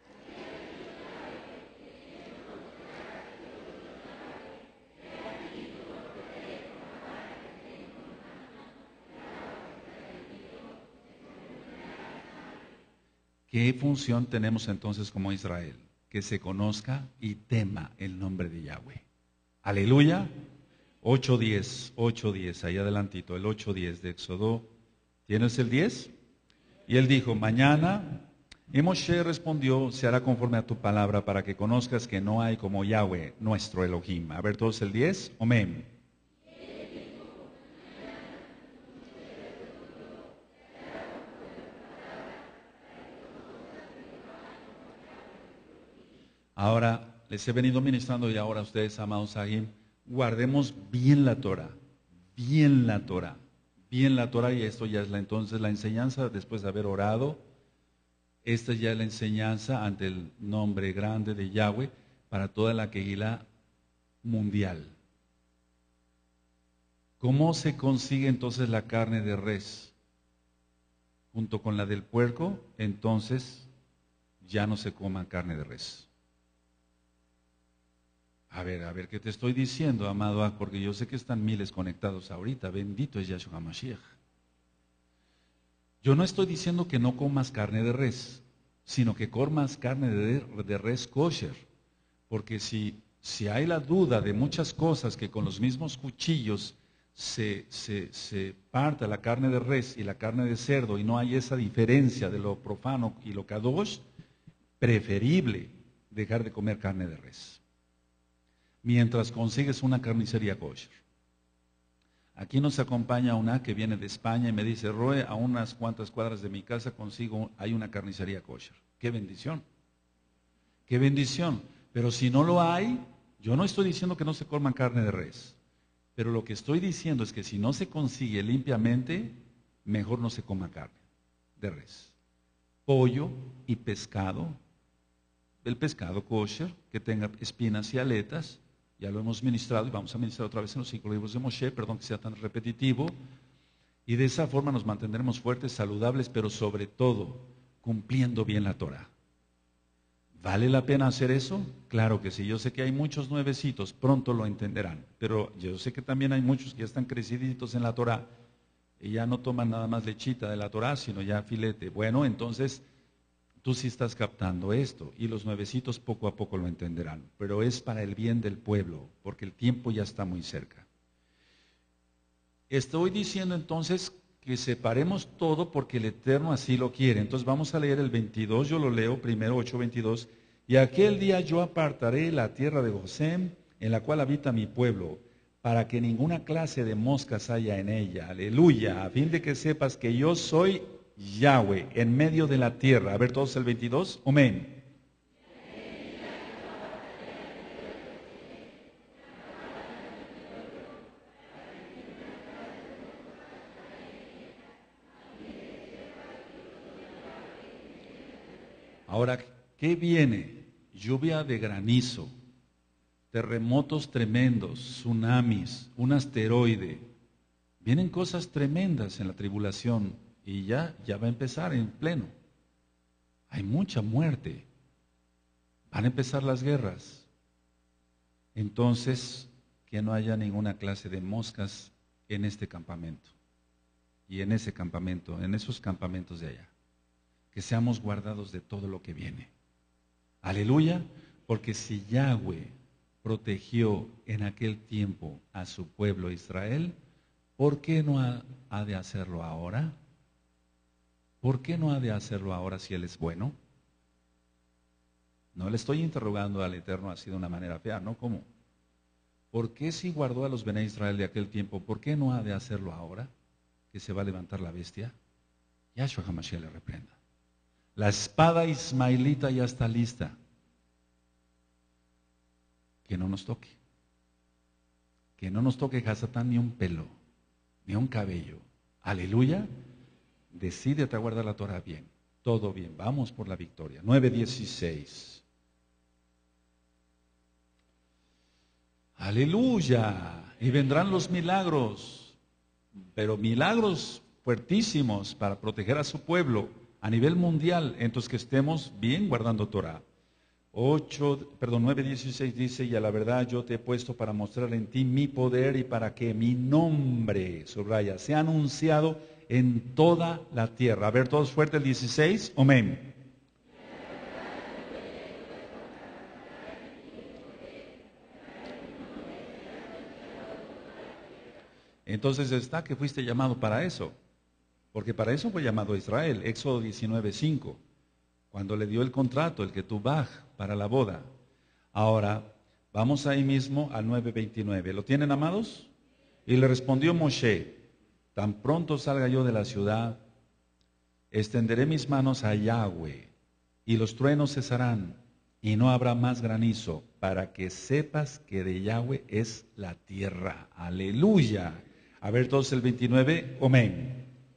¿Qué función tenemos entonces como Israel? Que se conozca y tema el nombre de Yahweh. Aleluya. ocho diez, ocho diez, ahí adelantito, el ocho diez de Éxodo. ¿Tienes el diez? Y él dijo, mañana, y Moshe respondió, se hará conforme a tu palabra para que conozcas que no hay como Yahweh, nuestro Elohim. A ver todos el diez. Amén. Ahora, les he venido ministrando y ahora ustedes, amados Sahim, guardemos bien la Torah, bien la Torah, bien la Torah, y esto ya es la, entonces la enseñanza después de haber orado. Esta ya es la enseñanza ante el nombre grande de Yahweh para toda la Kehilá mundial. ¿Cómo se consigue entonces la carne de res junto con la del puerco? Entonces ya no se coma carne de res. A ver, a ver, ¿qué te estoy diciendo, amado? Ah, porque yo sé que están miles conectados ahorita. Bendito es Yahshua HaMashiach. Yo no estoy diciendo que no comas carne de res, sino que comas carne de, de res kosher. Porque si, si hay la duda de muchas cosas que con los mismos cuchillos se, se, se parta la carne de res y la carne de cerdo y no hay esa diferencia de lo profano y lo kadosh, preferible dejar de comer carne de res, mientras consigues una carnicería kosher. Aquí nos acompaña una que viene de España y me dice, Roe, a unas cuantas cuadras de mi casa consigo, hay una carnicería kosher. ¡Qué bendición! ¡Qué bendición! Pero si no lo hay, yo no estoy diciendo que no se coman carne de res, pero lo que estoy diciendo es que si no se consigue limpiamente, mejor no se coma carne de res. Pollo y pescado, el pescado kosher, que tenga espinas y aletas, ya lo hemos ministrado y vamos a ministrar otra vez en los cinco libros de Moshe, perdón que sea tan repetitivo, y de esa forma nos mantendremos fuertes, saludables, pero sobre todo cumpliendo bien la Torah. ¿Vale la pena hacer eso? Claro que sí. Yo sé que hay muchos nuevecitos, pronto lo entenderán, pero yo sé que también hay muchos que ya están creciditos en la Torah y ya no toman nada más lechita de la Torah, sino ya filete. Bueno, entonces tú sí estás captando esto y los nuevecitos poco a poco lo entenderán, pero es para el bien del pueblo, porque el tiempo ya está muy cerca. Estoy diciendo entonces que separemos todo porque el Eterno así lo quiere. Entonces vamos a leer el veintidós, yo lo leo primero, ocho veintidós. Y aquel día yo apartaré la tierra de Gosén, en la cual habita mi pueblo, para que ninguna clase de moscas haya en ella. Aleluya, a fin de que sepas que yo soy Yahweh, en medio de la tierra. A ver todos el veintidós, amén. Ahora, ¿qué viene? Lluvia de granizo, terremotos tremendos, tsunamis, un asteroide. Vienen cosas tremendas en la tribulación y ya, ya va a empezar en pleno. Hay mucha muerte. Van a empezar las guerras. Entonces, que no haya ninguna clase de moscas en este campamento y en ese campamento, en esos campamentos de allá. Que seamos guardados de todo lo que viene. Aleluya, porque si Yahweh protegió en aquel tiempo a su pueblo Israel, ¿por qué no ha, ha de hacerlo ahora? ¿Por qué no ha de hacerlo ahora si Él es bueno? No le estoy interrogando al Eterno así de una manera fea, ¿no? ¿Cómo? ¿Por qué si guardó a los Bené Israel de aquel tiempo, por qué no ha de hacerlo ahora? Que se va a levantar la bestia. Yahshua HaMashiach le reprenda. La espada ismaelita ya está lista. Que no nos toque. Que no nos toque Hasatán ni un pelo, ni un cabello. Aleluya. Decídete a guardar la Torah bien. Todo bien. Vamos por la victoria. nueve dieciséis. Aleluya. Y vendrán los milagros. Pero milagros fuertísimos para proteger a su pueblo a nivel mundial, entonces que estemos bien guardando Torah. ocho, perdón, nueve dieciséis dice, y a la verdad yo te he puesto para mostrar en ti mi poder y para que mi nombre, subraya, sea anunciado en toda la tierra. A ver, todos fuertes el dieciséis, amén. Entonces está que fuiste llamado para eso. Porque para eso fue llamado Israel, Éxodo diecinueve cinco, cuando le dio el contrato, el Ketubaj, para la boda. Ahora, vamos ahí mismo al nueve veintinueve. ¿Lo tienen, amados? Y le respondió Moshe, tan pronto salga yo de la ciudad, extenderé mis manos a Yahweh, y los truenos cesarán, y no habrá más granizo, para que sepas que de Yahweh es la tierra. Aleluya. A ver todos el veintinueve, amén.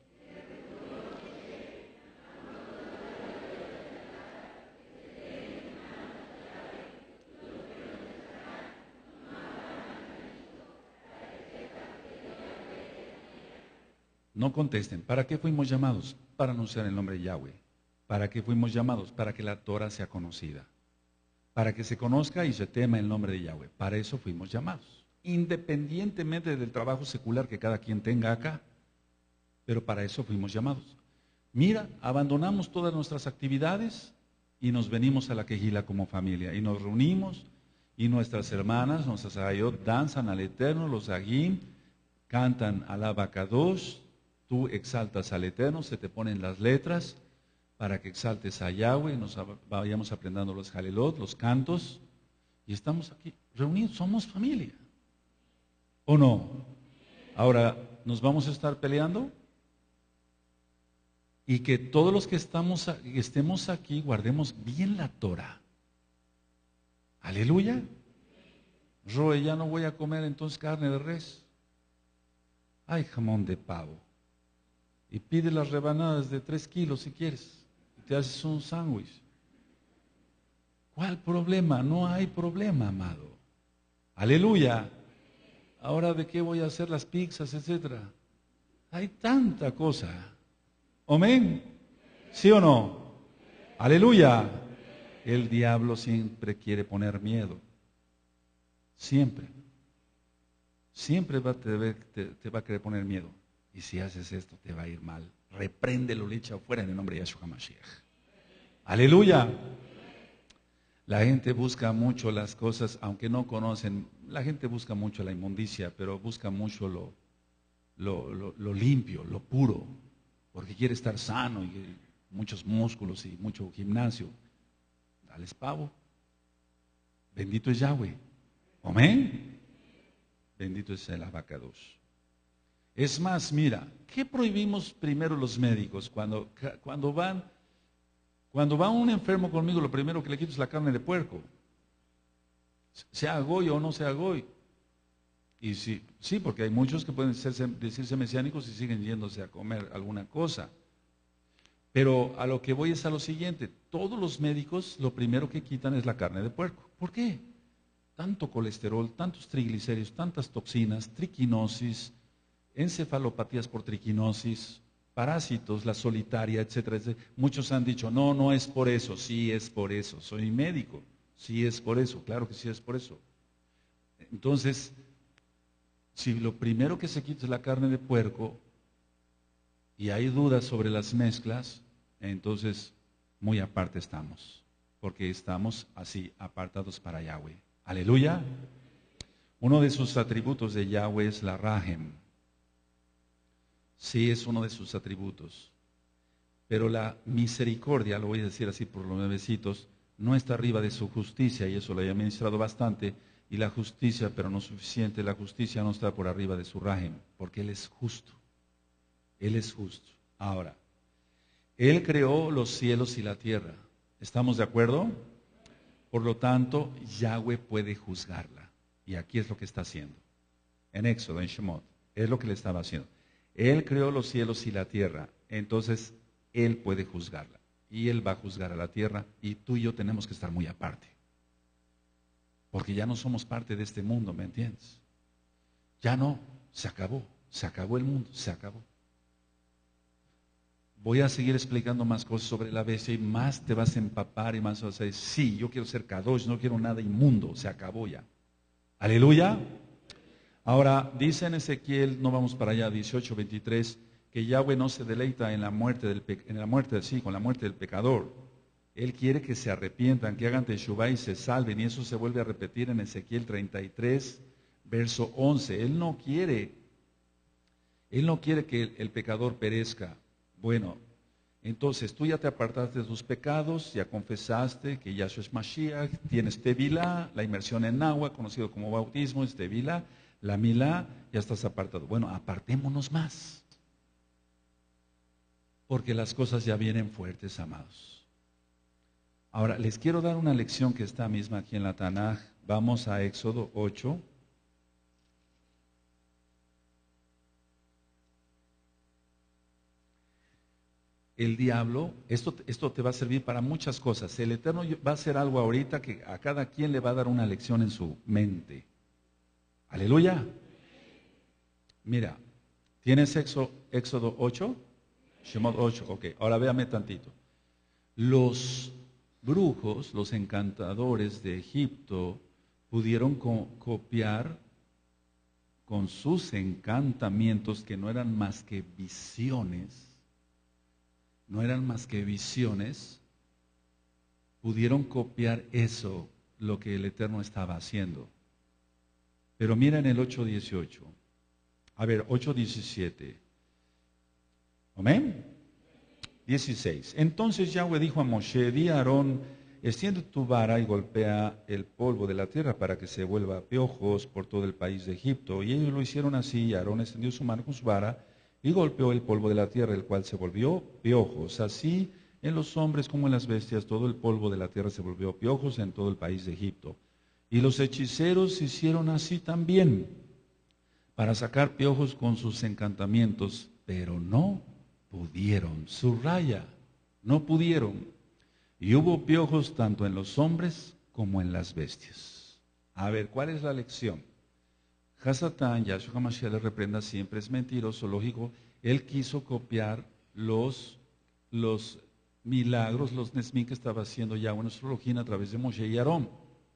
No contesten. ¿Para qué fuimos llamados? Para anunciar el nombre de Yahweh. ¿Para qué fuimos llamados? Para que la Torah sea conocida. Para que se conozca y se tema el nombre de Yahweh. Para eso fuimos llamados. Independientemente del trabajo secular que cada quien tenga acá. Pero para eso fuimos llamados. Mira, abandonamos todas nuestras actividades y nos venimos a la quejila como familia. Y nos reunimos y nuestras hermanas, nuestras ayot, danzan al Eterno, los agim, cantan al Abacadosh. Tú exaltas al Eterno, se te ponen las letras para que exaltes a Yahweh, nos vayamos aprendiendo los jalelot, los cantos, y estamos aquí reunidos, somos familia. ¿O no? Ahora, ¿nos vamos a estar peleando? Y que todos los que estamos, que estemos aquí guardemos bien la Torah. Aleluya. Roe, ya no voy a comer entonces carne de res. Hay jamón de pavo. Y pide las rebanadas de tres kilos si quieres. Y te haces un sándwich. ¿Cuál problema? No hay problema, amado. Aleluya. Ahora, ¿de qué voy a hacer las pizzas, etcétera? Hay tanta cosa. ¿Amén? ¿Sí o no? Aleluya. El diablo siempre quiere poner miedo. Siempre. Siempre va, te, te, te va a querer poner miedo. Y si haces esto, te va a ir mal. Repréndelo, le echa afuera en el nombre de Yahshua HaMashiach. Aleluya. La gente busca mucho las cosas, aunque no conocen. La gente busca mucho la inmundicia, pero busca mucho lo, lo, lo, lo limpio, lo puro. Porque quiere estar sano y muchos músculos y mucho gimnasio. Dales pavo. Bendito es Yahweh. Amén. Bendito es el abacados. Es más, mira, ¿qué prohibimos primero los médicos? Cuando, cuando van, cuando va un enfermo conmigo, lo primero que le quito es la carne de puerco. Sea goy o no sea goy. Y sí, sí, porque hay muchos que pueden ser, decirse mesiánicos y siguen yéndose a comer alguna cosa. Pero a lo que voy es a lo siguiente, todos los médicos lo primero que quitan es la carne de puerco. ¿Por qué? Tanto colesterol, tantos triglicéridos, tantas toxinas, triquinosis, encefalopatías por triquinosis, parásitos, la solitaria, etcétera, etcétera. Muchos han dicho, no, no es por eso, sí es por eso, soy médico, sí es por eso, claro que sí es por eso. Entonces, si lo primero que se quita es la carne de puerco y hay dudas sobre las mezclas, entonces muy aparte estamos, porque estamos así apartados para Yahweh. Aleluya. Uno de sus atributos de Yahweh es la Rahem. Sí, es uno de sus atributos. Pero la misericordia, lo voy a decir así por los nuevecitos, no está arriba de su justicia, y eso lo he ministrado bastante. Y la justicia, pero no suficiente, la justicia no está por arriba de su Rahem, porque Él es justo. Él es justo. Ahora, Él creó los cielos y la tierra. ¿Estamos de acuerdo? Por lo tanto, Yahweh puede juzgarla. Y aquí es lo que está haciendo. En Éxodo, en Shemot, es lo que le estaba haciendo. Él creó los cielos y la tierra, entonces Él puede juzgarla. Y Él va a juzgar a la tierra, y tú y yo tenemos que estar muy aparte. Porque ya no somos parte de este mundo, ¿me entiendes? Ya no, se acabó, se acabó el mundo, se acabó. Voy a seguir explicando más cosas sobre la bestia y más te vas a empapar y más vas a decir, sí, yo quiero ser kadosh, no quiero nada inmundo, se acabó ya. Aleluya. Ahora, dice en Ezequiel, no vamos para allá, dieciocho, veintitrés, que Yahweh no se deleita en la muerte del en la muerte, sí, con la muerte del pecador. Él quiere que se arrepientan, que hagan teshuvá y se salven, y eso se vuelve a repetir en Ezequiel treinta y tres, verso once. Él no quiere, Él no quiere que el, el pecador perezca. Bueno, entonces tú ya te apartaste de tus pecados, ya confesaste que Yahshua es Mashiach, tienes tevilá, la inmersión en agua, conocido como bautismo, es tevilá, la milá, ya estás apartado. Bueno, apartémonos más, porque las cosas ya vienen fuertes, amados. Ahora, les quiero dar una lección que está misma aquí en la Tanaj. Vamos a Éxodo ocho. El diablo, esto, esto te va a servir para muchas cosas. El Eterno va a hacer algo ahorita que a cada quien le va a dar una lección en su mente. Aleluya. Mira, ¿tienes Éxodo, Éxodo ocho? Shemot ocho, ok. Ahora véame tantito. Los brujos, los encantadores de Egipto, pudieron co- copiar con sus encantamientos, que no eran más que visiones, no eran más que visiones, pudieron copiar eso, lo que el Eterno estaba haciendo. Pero mira en el ocho dieciocho, a ver, ocho diecisiete. ¿Amén? dieciséis. Entonces Yahweh dijo a Moshe, di a Aarón, extiende tu vara y golpea el polvo de la tierra para que se vuelva piojos por todo el país de Egipto. Y ellos lo hicieron así, y Aarón extendió su mano con su vara y golpeó el polvo de la tierra, el cual se volvió piojos. Así en los hombres como en las bestias, todo el polvo de la tierra se volvió piojos en todo el país de Egipto. Y los hechiceros hicieron así también, para sacar piojos con sus encantamientos, pero no pudieron. Subraya, no pudieron. Y hubo piojos tanto en los hombres como en las bestias. A ver, ¿cuál es la lección? Hasatán, Yahshua HaMashiach le reprenda, siempre es mentiroso, lógico. Él quiso copiar los, los milagros, los nesmí que estaba haciendo Yahweh en astrología a través de Moshe y Aarón.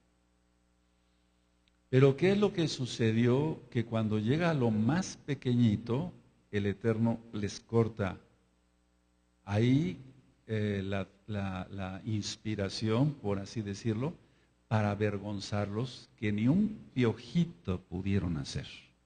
Pero ¿qué es lo que sucedió? Que cuando llega a lo más pequeñito, el Eterno les corta ahí eh, la, la, la inspiración, por así decirlo, para avergonzarlos, que ni un piojito pudieron hacer.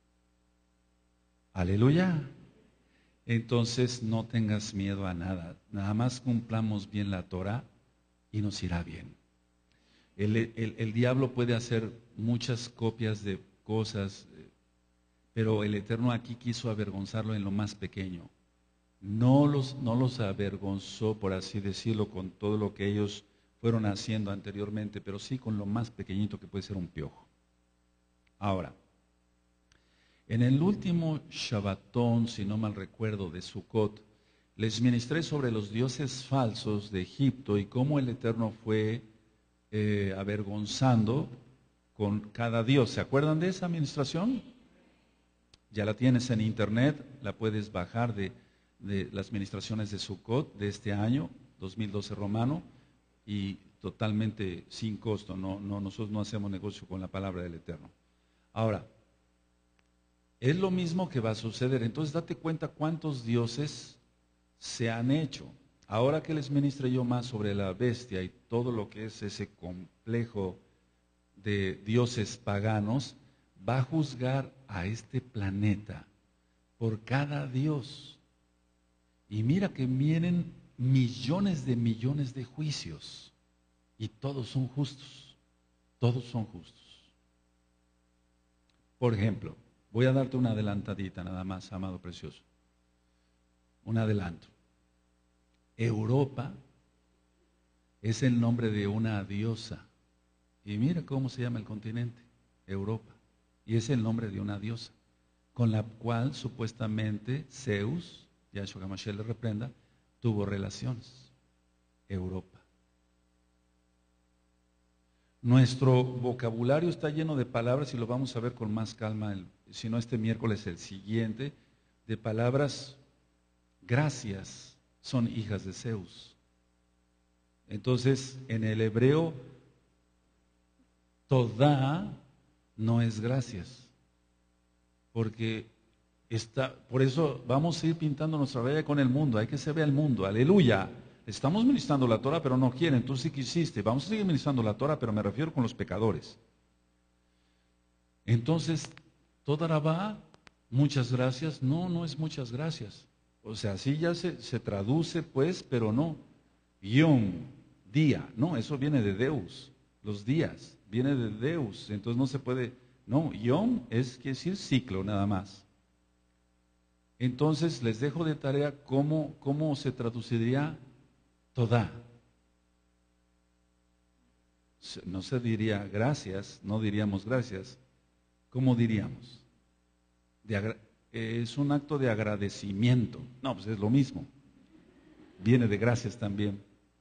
Aleluya. Entonces no tengas miedo a nada, nada más cumplamos bien la Torah y nos irá bien. El, el, el diablo puede hacer muchas copias de cosas, pero el Eterno aquí quiso avergonzarlo en lo más pequeño. No los, no los avergonzó, por así decirlo, con todo lo que ellos fueron haciendo anteriormente, pero sí con lo más pequeñito que puede ser un piojo. Ahora, en el último Shabbatón, si no mal recuerdo, de Sukkot, les ministré sobre los dioses falsos de Egipto y cómo el Eterno fue eh, avergonzando con cada dios. ¿Se acuerdan de esa administración? Ya la tienes en internet, la puedes bajar de, de las ministraciones de Sukkot de este año, dos mil doce romano, y totalmente sin costo. No, no, nosotros no hacemos negocio con la palabra del Eterno. Ahora, es lo mismo que va a suceder. Entonces date cuenta cuántos dioses se han hecho. Ahora que les ministré yo más sobre la bestia y todo lo que es ese complejo de dioses paganos, va a juzgar a este planeta por cada dios. Y mira que vienen millones de millones de juicios y todos son justos. Todos son justos. Por ejemplo, voy a darte una adelantadita nada más, amado precioso. Un adelanto. Europa es el nombre de una diosa. Y mira cómo se llama el continente, Europa. Y es el nombre de una diosa, con la cual supuestamente Zeus, Yahshua HaMashiach le reprenda, tuvo relaciones. Europa. Nuestro vocabulario está lleno de palabras y lo vamos a ver con más calma, el, si no este miércoles, el siguiente, de palabras gracias, son hijas de Zeus. Entonces, en el hebreo, todá no es gracias, porque está, por eso vamos a ir pintando nuestra raya con el mundo, hay que se vea el mundo, aleluya. Estamos ministrando la Torah, pero no quieren, tú sí quisiste. Vamos a seguir ministrando la Torah, pero me refiero con los pecadores. Entonces, toda Rabá, muchas gracias. No, no es muchas gracias. O sea, sí ya se, se traduce, pues, pero no. Yom, día. No, eso viene de Deus. Los días, viene de Deus. Entonces no se puede. No, Yom es, quiere decir ciclo, nada más. Entonces, les dejo de tarea cómo, cómo se traduciría Todá. No se diría gracias, no diríamos gracias. ¿Cómo diríamos? De es un acto de agradecimiento. No, pues es lo mismo. Viene de gracias también.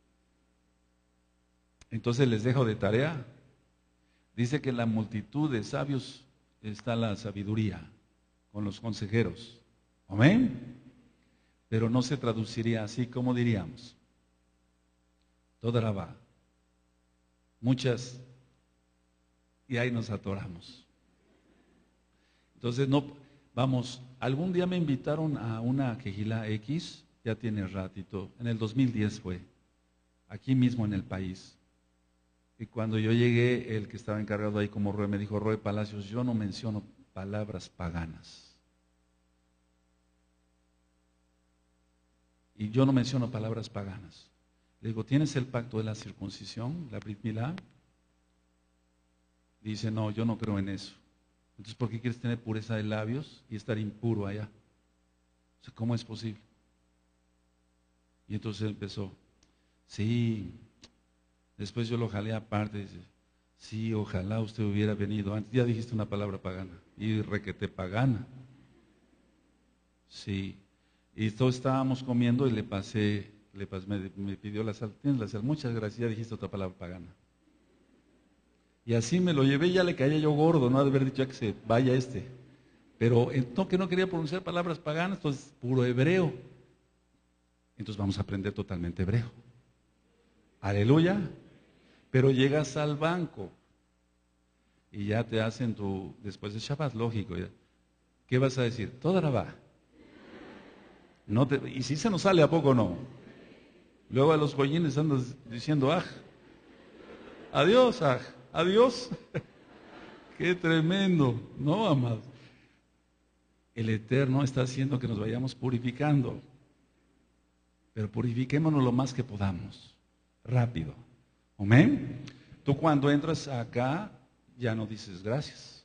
Entonces les dejo de tarea. Dice que en la multitud de sabios está la sabiduría, con los consejeros. Amén. Pero no se traduciría así, como diríamos. Toda Rabá, muchas, y ahí nos atoramos. Entonces, no, vamos, algún día me invitaron a una Kehilá X, ya tiene ratito, en el dos mil diez fue, aquí mismo en el país. Y cuando yo llegué, el que estaba encargado ahí como Roe me dijo, Roe Palacios, yo no menciono palabras paganas. Y yo no menciono palabras paganas. Le digo, ¿tienes el pacto de la circuncisión, la Brit Milá? Dice, no, yo no creo en eso. Entonces, ¿por qué quieres tener pureza de labios y estar impuro allá? O sea, ¿cómo es posible? Y entonces él empezó, sí. Después yo lo jalé aparte, dice, sí, ojalá usted hubiera venido antes. Ya dijiste una palabra pagana, y requete pagana. Sí. Y todos estábamos comiendo y le pasé, le pasé me, me pidió la sal, tienes la sal, muchas gracias, ya dijiste otra palabra pagana. Y así me lo llevé, ya le caía yo gordo, no ha de haber dicho que se vaya este. Pero no, que no quería pronunciar palabras paganas, entonces puro hebreo. Entonces vamos a aprender totalmente hebreo. Aleluya. Pero llegas al banco y ya te hacen tu, después de Shabbat, lógico, ya. ¿Qué vas a decir? Toda la va. No te, y si se nos sale, ¿a poco no? Luego a los goyines andas diciendo, aj, adiós, aj, adiós. Qué tremendo, ¿no, amados? El Eterno está haciendo que nos vayamos purificando, pero purifiquémonos lo más que podamos, rápido. Amén. Tú cuando entras acá, ya no dices gracias.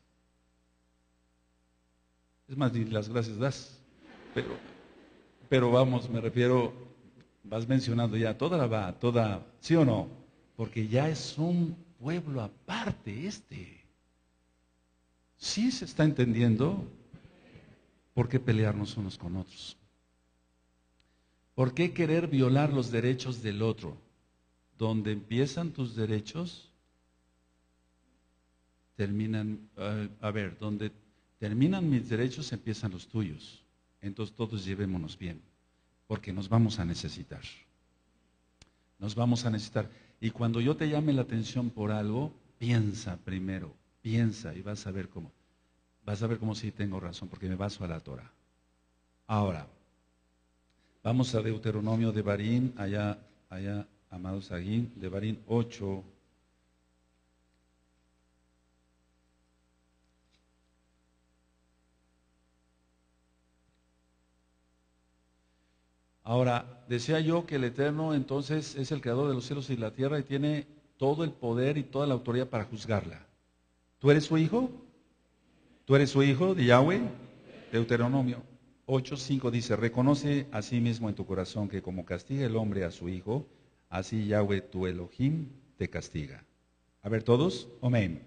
Es más, ni las gracias das. Pero, pero vamos, me refiero, vas mencionando ya toda la va, toda, ¿sí o no? Porque ya es un pueblo aparte este. ¿Sí se está entendiendo? ¿Por qué pelearnos unos con otros? ¿Por qué querer violar los derechos del otro? Donde empiezan tus derechos, terminan, uh, a ver, donde terminan mis derechos, empiezan los tuyos. Entonces todos llevémonos bien, porque nos vamos a necesitar. Nos vamos a necesitar. Y cuando yo te llame la atención por algo, piensa primero, piensa y vas a ver cómo. Vas a ver cómo sí tengo razón, porque me baso a la Torah. Ahora, vamos a Deuteronomio de Barín, allá, allá, amados aquí, de Barín ocho. Ahora, decía yo que el Eterno entonces es el creador de los cielos y la tierra y tiene todo el poder y toda la autoridad para juzgarla. ¿Tú eres su hijo? ¿Tú eres su hijo de Yahweh? Deuteronomio ocho cinco dice, reconoce a sí mismo en tu corazón que como castiga el hombre a su hijo, así Yahweh tu Elohim te castiga. A ver todos, amén.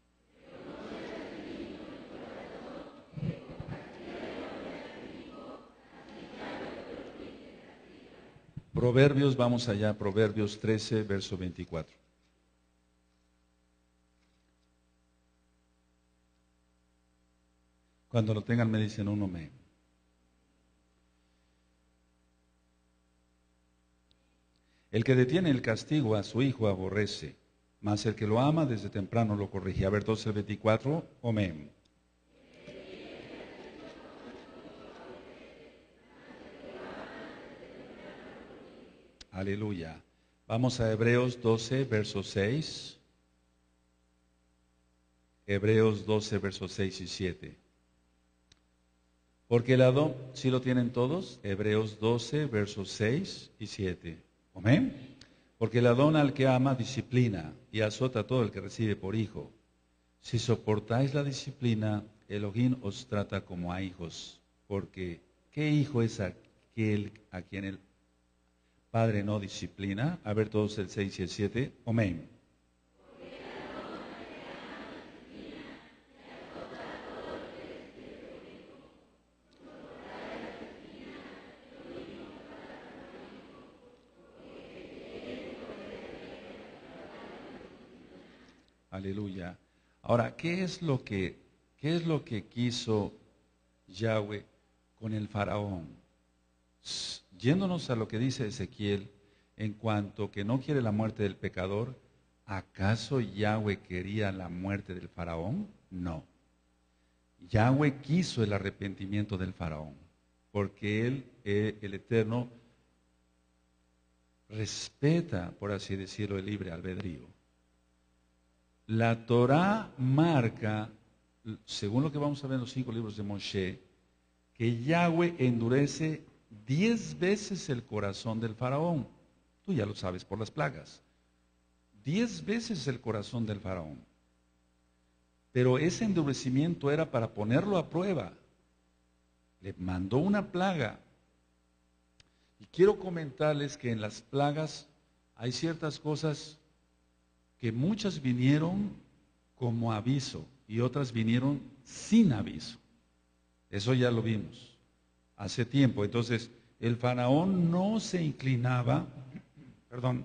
Proverbios, vamos allá, Proverbios trece, verso veinticuatro. Cuando lo tengan me dicen un amén. El que detiene el castigo a su hijo aborrece, mas el que lo ama desde temprano lo corrige. A ver, doce veinticuatro, amén. Aleluya. Vamos a Hebreos doce, verso seis. Hebreos doce, versos seis y siete. Porque el Adón, ¿sí lo tienen todos? Hebreos doce, versos seis y siete. Amén. Porque el Adón al que ama disciplina y azota a todo el que recibe por hijo. Si soportáis la disciplina, Elohim os trata como a hijos. Porque ¿qué hijo es aquel a quien el Padre no disciplina? A ver todos el seis y el siete. Amén. Aleluya. Ahora, ¿qué es lo que, qué es lo que quiso Yahweh con el faraón? Yéndonos a lo que dice Ezequiel, en cuanto que no quiere la muerte del pecador, ¿acaso Yahweh quería la muerte del faraón? No. Yahweh quiso el arrepentimiento del faraón, porque él, el Eterno, respeta, por así decirlo, el libre albedrío. La Torá marca, según lo que vamos a ver en los cinco libros de Moshe, que Yahweh endurece diez veces el corazón del faraón. Tú ya lo sabes por las plagas. Diez veces el corazón del faraón. Pero ese endurecimiento era para ponerlo a prueba. Le mandó una plaga. Y quiero comentarles que en las plagas hay ciertas cosas que muchas vinieron como aviso y otras vinieron sin aviso. Eso ya lo vimos hace tiempo. Entonces, el faraón no se inclinaba, perdón,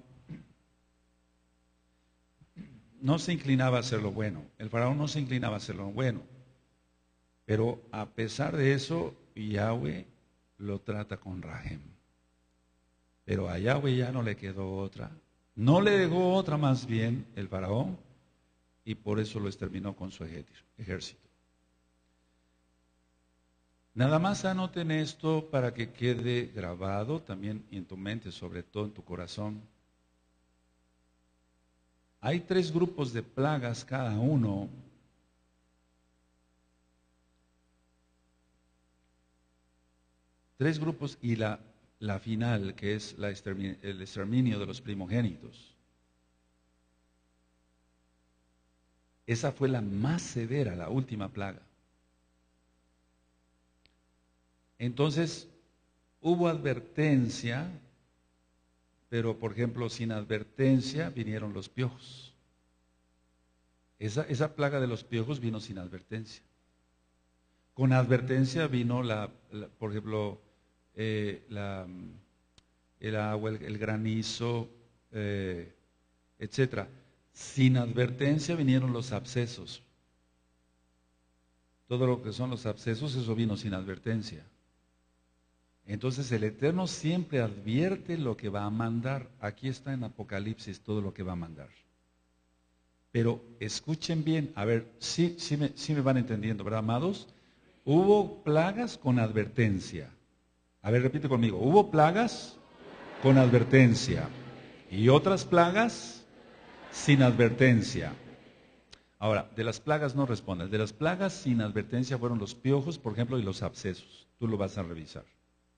no se inclinaba a hacer lo bueno. El faraón no se inclinaba a hacer lo bueno. Pero a pesar de eso, Yahweh lo trata con Rahem. Pero a Yahweh ya no le quedó otra. No le dejó otra más bien el faraón, y por eso lo exterminó con su ejército. Nada más anoten esto para que quede grabado también en tu mente, sobre todo en tu corazón. Hay tres grupos de plagas cada uno. Tres grupos y la, la final, que es la extermin, el exterminio de los primogénitos. Esa fue la más severa, la última plaga. Entonces, hubo advertencia, pero por ejemplo, sin advertencia vinieron los piojos. Esa, esa plaga de los piojos vino sin advertencia. Con advertencia vino, la, la por ejemplo, eh, la, el agua, el, el granizo, eh, etcétera. Sin advertencia vinieron los abscesos. Todo lo que son los abscesos, eso vino sin advertencia. Entonces el Eterno siempre advierte lo que va a mandar. Aquí está en Apocalipsis todo lo que va a mandar. Pero escuchen bien, a ver, sí, sí, me, sí me van entendiendo, ¿verdad, amados? Hubo plagas con advertencia. A ver, repite conmigo. Hubo plagas con advertencia. Y otras plagas sin advertencia. Ahora, de las plagas no respondas. De las plagas sin advertencia fueron los piojos, por ejemplo, y los abscesos. Tú lo vas a revisar.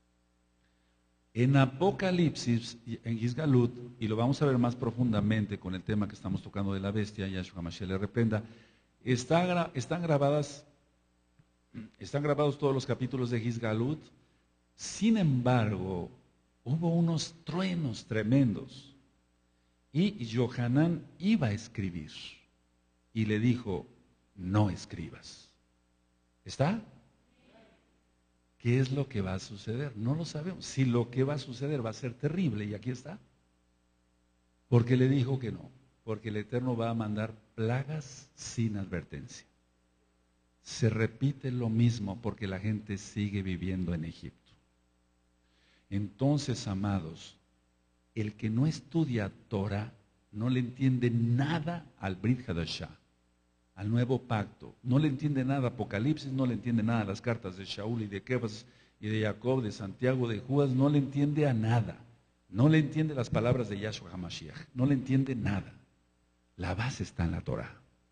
En Apocalipsis, en Gizgalut, y lo vamos a ver más profundamente con el tema que estamos tocando de la bestia, Yahshua Mashiach le reprenda, está, están grabadas, están grabados todos los capítulos de Gizgalut. Sin embargo, hubo unos truenos tremendos. Y Yohanan iba a escribir y le dijo, no escribas. ¿Está? ¿Qué es lo que va a suceder? No lo sabemos. Si lo que va a suceder va a ser terrible, y aquí está. Porque le dijo que no, porque el Eterno va a mandar plagas sin advertencia. Se repite lo mismo porque la gente sigue viviendo en Egipto. Entonces, amados, el que no estudia Torah no le entiende nada al Brit Hadashah, al nuevo pacto. No le entiende nada a Apocalipsis, no le entiende nada a las cartas de Shaul y de Kefas y de Jacob, de Santiago, de Judas, no le entiende a nada. No le entiende las palabras de Yahshua HaMashiach, no le entiende nada. La base está en la Torah.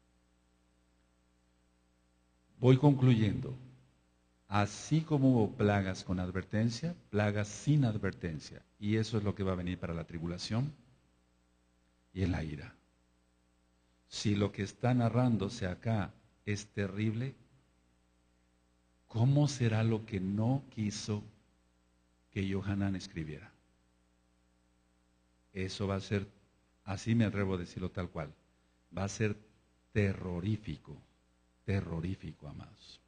Voy concluyendo. Así como hubo plagas con advertencia, plagas sin advertencia. Y eso es lo que va a venir para la tribulación y en la ira. Si lo que está narrándose acá es terrible, ¿cómo será lo que no quiso que Yohanan escribiera? Eso va a ser, así me atrevo a decirlo tal cual, va a ser terrorífico, terrorífico, amados.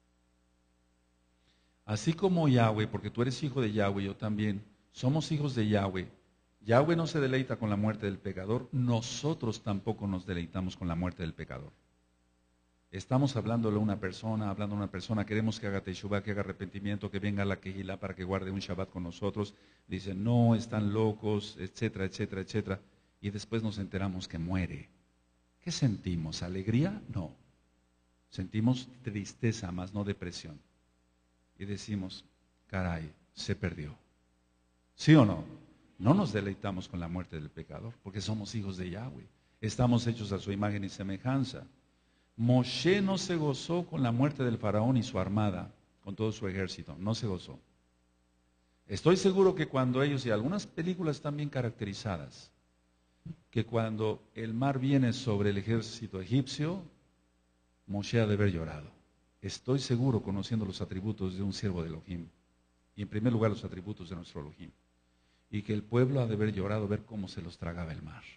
Así como Yahweh, porque tú eres hijo de Yahweh, yo también, somos hijos de Yahweh. Yahweh no se deleita con la muerte del pecador, nosotros tampoco nos deleitamos con la muerte del pecador. Estamos hablándole a una persona, hablando a una persona, queremos que haga teshuvah, que haga arrepentimiento, que venga a la Kehilá para que guarde un Shabbat con nosotros. Dicen, no, están locos, etcétera, etcétera, etcétera. Y después nos enteramos que muere. ¿Qué sentimos? ¿Alegría? No. Sentimos tristeza, más no depresión. Y decimos, caray, se perdió. ¿Sí o no? No nos deleitamos con la muerte del pecador, porque somos hijos de Yahweh. Estamos hechos a su imagen y semejanza. Moshe no se gozó con la muerte del faraón y su armada, con todo su ejército. No se gozó. Estoy seguro que cuando ellos, y algunas películas están bien caracterizadas, que cuando el mar viene sobre el ejército egipcio, Moshe ha de haber llorado. Estoy seguro, conociendo los atributos de un siervo de Elohim, y en primer lugar los atributos de nuestro Elohim, y que el pueblo ha de haber llorado ver cómo se los tragaba el mar.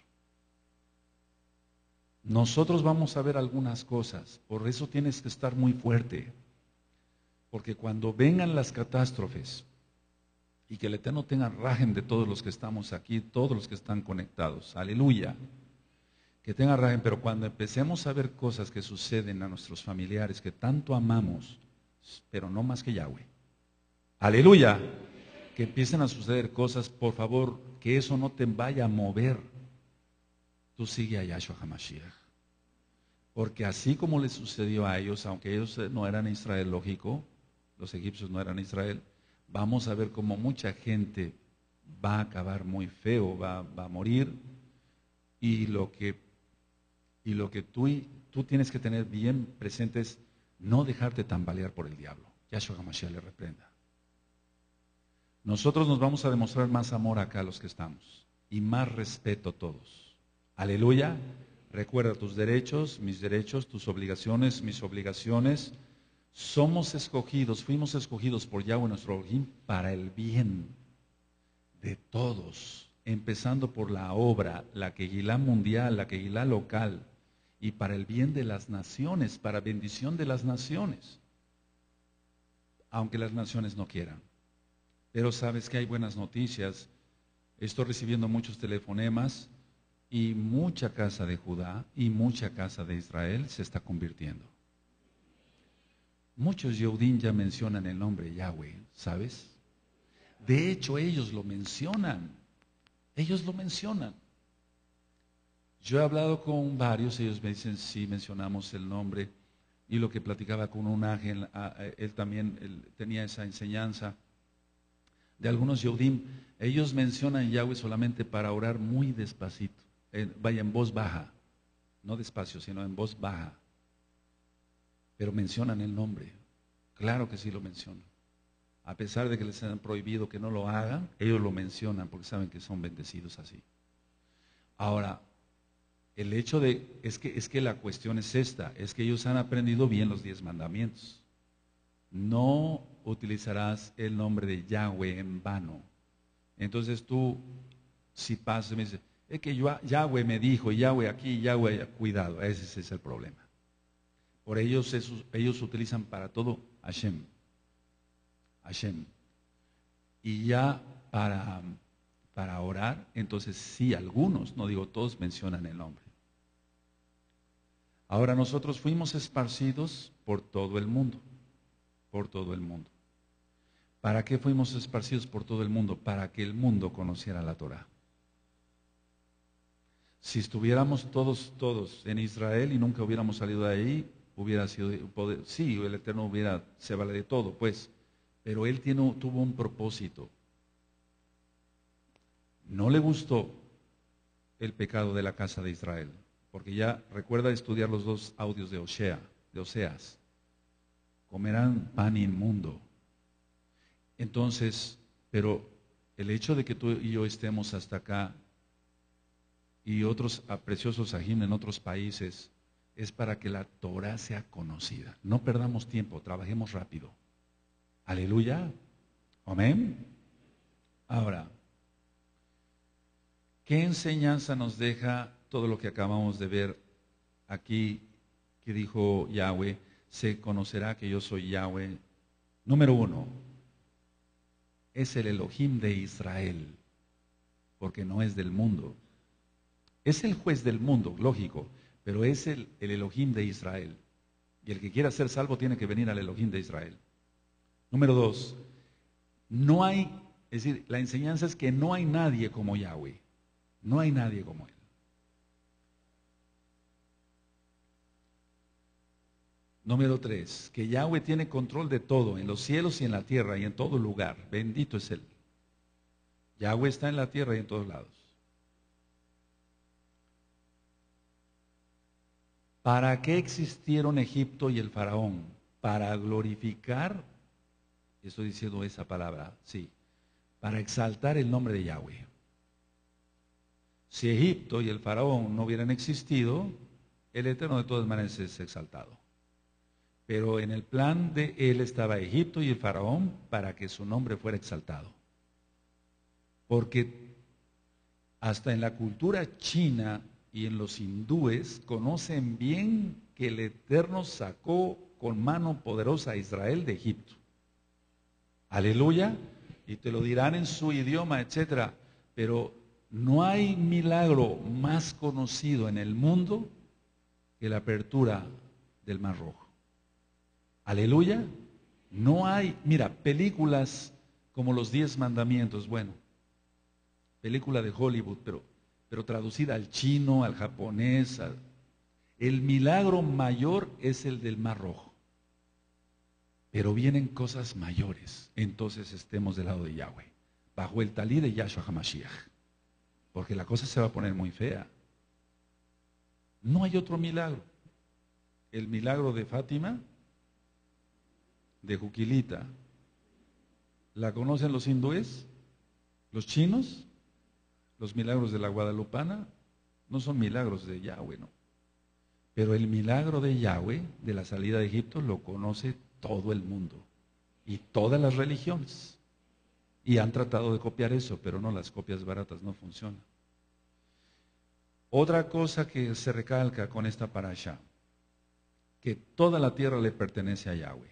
Nosotros vamos a ver algunas cosas, por eso tienes que estar muy fuerte, porque cuando vengan las catástrofes, y que el Eterno tenga rajem de todos los que estamos aquí, todos los que están conectados, aleluya, que tenga rajem, pero cuando empecemos a ver cosas que suceden a nuestros familiares que tanto amamos, pero no más que Yahweh, aleluya, que empiecen a suceder cosas, por favor, que eso no te vaya a mover. Tú sigue a Yahshua HaMashiach. Porque así como le sucedió a ellos, aunque ellos no eran Israel, lógico, los egipcios no eran Israel, vamos a ver cómo mucha gente va a acabar muy feo, va, va a morir. Y lo que, y lo que tú, tú tienes que tener bien presente es no dejarte tambalear por el diablo. Yahshua HaMashiach le reprenda. Nosotros nos vamos a demostrar más amor acá a los que estamos y más respeto a todos. Aleluya. Recuerda tus derechos, mis derechos, tus obligaciones, mis obligaciones. Somos escogidos, fuimos escogidos por Yahweh nuestro Elohim para el bien de todos, empezando por la obra, la Kehilá mundial, la Kehilá local, y para el bien de las naciones, para bendición de las naciones, aunque las naciones no quieran. Pero sabes que hay buenas noticias. Estoy recibiendo muchos telefonemas y mucha casa de Judá y mucha casa de Israel se está convirtiendo. Muchos Yehudim ya mencionan el nombre Yahweh, ¿sabes? De hecho, ellos lo mencionan. Ellos lo mencionan. Yo he hablado con varios, ellos me dicen, sí, mencionamos el nombre. Y lo que platicaba con un ángel, él también él tenía esa enseñanza. De algunos Yehudim, ellos mencionan Yahweh solamente para orar muy despacito, eh, vaya en voz baja, no despacio, sino en voz baja, pero mencionan el nombre, claro que sí lo mencionan, a pesar de que les han prohibido que no lo hagan, ellos lo mencionan porque saben que son bendecidos así. Ahora, el hecho de, es que, es que la cuestión es esta, es que ellos han aprendido bien los diez mandamientos. No utilizarás el nombre de Yahweh en vano. Entonces tú, si pasas y me dices, es que yo, Yahweh me dijo, Yahweh aquí, Yahweh allá, cuidado, ese es el problema. Por ellos, esos, ellos utilizan para todo Hashem. Hashem. Y ya para, para orar, entonces sí, algunos, no digo todos, mencionan el nombre. Ahora nosotros fuimos esparcidos por todo el mundo. Por todo el mundo. ¿Para qué fuimos esparcidos por todo el mundo? Para que el mundo conociera la Torah. Si estuviéramos todos, todos en Israel y nunca hubiéramos salido de ahí, hubiera sido, poder, sí, el Eterno hubiera, se vale de todo, pues, pero Él tiene, tuvo un propósito. No le gustó el pecado de la casa de Israel, porque ya recuerda estudiar los dos audios de Osea, de Oseas. Comerán pan inmundo. Entonces, pero el hecho de que tú y yo estemos hasta acá y otros preciosos ajim en otros países es para que la Torah sea conocida. No perdamos tiempo, trabajemos rápido. Aleluya. Amén. Ahora, ¿qué enseñanza nos deja todo lo que acabamos de ver aquí que dijo Yahweh? Se conocerá que yo soy Yahweh. Número uno, es el Elohim de Israel, porque no es del mundo. Es el juez del mundo, lógico, pero es el, el Elohim de Israel. Y el que quiera ser salvo tiene que venir al Elohim de Israel. Número dos, no hay, es decir, la enseñanza es que no hay nadie como Yahweh. No hay nadie como Él. Número tres, que Yahweh tiene control de todo, en los cielos y en la tierra y en todo lugar. Bendito es Él. Yahweh está en la tierra y en todos lados. ¿Para qué existieron Egipto y el faraón? Para glorificar, estoy diciendo esa palabra, sí, para exaltar el nombre de Yahweh. Si Egipto y el faraón no hubieran existido, el Eterno de todas maneras es exaltado. Pero en el plan de él estaba Egipto y el faraón para que su nombre fuera exaltado. Porque hasta en la cultura china y en los hindúes conocen bien que el Eterno sacó con mano poderosa a Israel de Egipto. Aleluya. Y te lo dirán en su idioma, etcétera. Pero no hay milagro más conocido en el mundo que la apertura del Mar Rojo. Aleluya. No hay, mira, películas como Los Diez Mandamientos, bueno, película de Hollywood, pero, pero traducida al chino, al japonés. Al, el milagro mayor es el del Mar Rojo. Pero vienen cosas mayores. Entonces estemos del lado de Yahweh, bajo el talí de Yahshua HaMashiach. Porque la cosa se va a poner muy fea. No hay otro milagro. El milagro de Fátima, de Juquilita, ¿la conocen los hindúes? ¿Los chinos? Los milagros de la Guadalupana no son milagros de Yahweh, no. Pero el milagro de Yahweh, de la salida de Egipto, lo conoce todo el mundo y todas las religiones. Y han tratado de copiar eso, pero no, las copias baratas no funcionan. Otra cosa que se recalca con esta parasha, que toda la tierra le pertenece a Yahweh.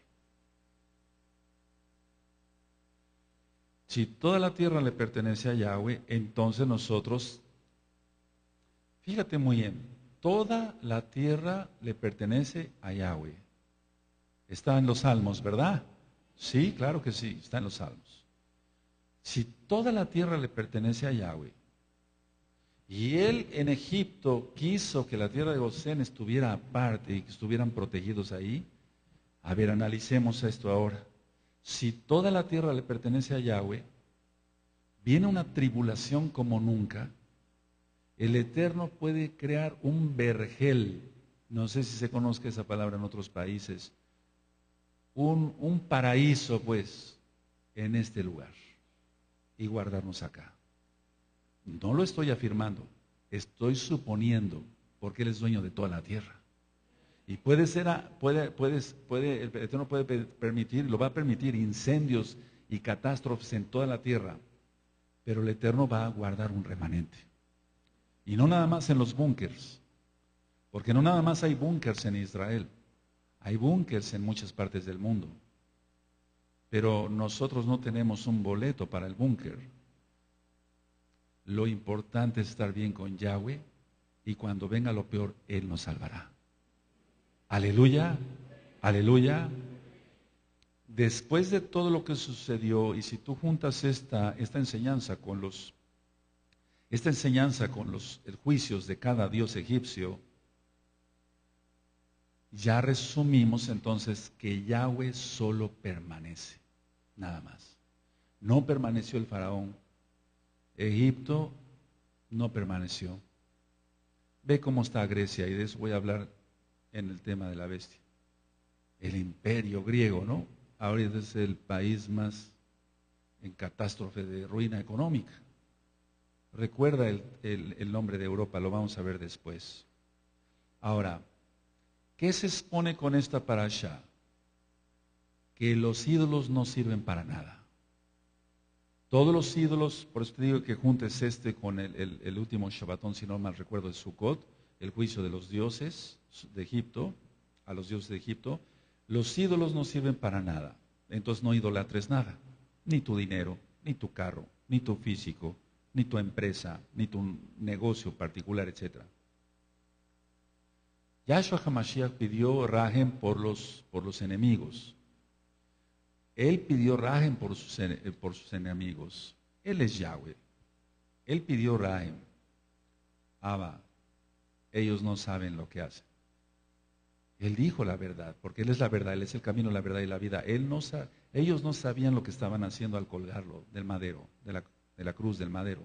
Si toda la tierra le pertenece a Yahweh, entonces nosotros, fíjate muy bien, toda la tierra le pertenece a Yahweh. Está en los Salmos, ¿verdad? Sí, claro que sí, está en los Salmos. Si toda la tierra le pertenece a Yahweh, y él en Egipto quiso que la tierra de Gosén estuviera aparte y que estuvieran protegidos ahí, a ver, analicemos esto ahora. Si toda la tierra le pertenece a Yahweh, viene una tribulación como nunca, el Eterno puede crear un vergel, no sé si se conozca esa palabra en otros países, un, un paraíso pues en este lugar y guardarnos acá. No lo estoy afirmando, estoy suponiendo, porque Él es dueño de toda la tierra. Y puede ser, puede, puede, puede, el Eterno puede permitir, lo va a permitir, incendios y catástrofes en toda la tierra, pero el Eterno va a guardar un remanente. Y no nada más en los búnkers, porque no nada más hay búnkers en Israel, hay búnkers en muchas partes del mundo. Pero nosotros no tenemos un boleto para el búnker. Lo importante es estar bien con Yahweh y cuando venga lo peor, Él nos salvará. Aleluya, aleluya. Después de todo lo que sucedió, y si tú juntas esta, esta enseñanza con los, esta enseñanza con los juicios de cada dios egipcio, ya resumimos entonces que Yahweh solo permanece, nada más. No permaneció el faraón. Egipto no permaneció. Ve cómo está Grecia, y de eso voy a hablar en el tema de la bestia. El imperio griego, ¿no? Ahorita es el país más en catástrofe de ruina económica. Recuerda el, el, el nombre de Europa, lo vamos a ver después. Ahora, ¿qué se expone con esta parasha? Que los ídolos no sirven para nada. Todos los ídolos, por eso te digo que juntes este con el, el, el último Shabbatón, si no mal recuerdo, de Sukkot, el juicio de los dioses de Egipto, a los dioses de Egipto. Los ídolos no sirven para nada, entonces no idolatres nada, ni tu dinero, ni tu carro, ni tu físico, ni tu empresa, ni tu negocio particular, etcétera. Yahshua HaMashiach pidió Rahem por los, por los enemigos. Él pidió Rahem por sus, por sus enemigos. Él es Yahweh. Él pidió Rahem. Abba, ellos no saben lo que hacen. Él dijo la verdad, porque Él es la verdad, Él es el camino, la verdad y la vida. Él no sa- ellos no sabían lo que estaban haciendo al colgarlo del madero, de la, de la cruz del madero.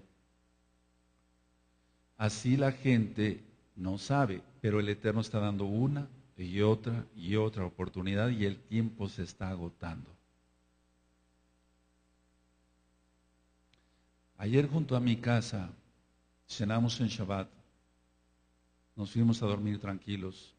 Así la gente no sabe, pero el Eterno está dando una y otra y otra oportunidad y el tiempo se está agotando. Ayer junto a mi casa cenamos en Shabbat, nos fuimos a dormir tranquilos,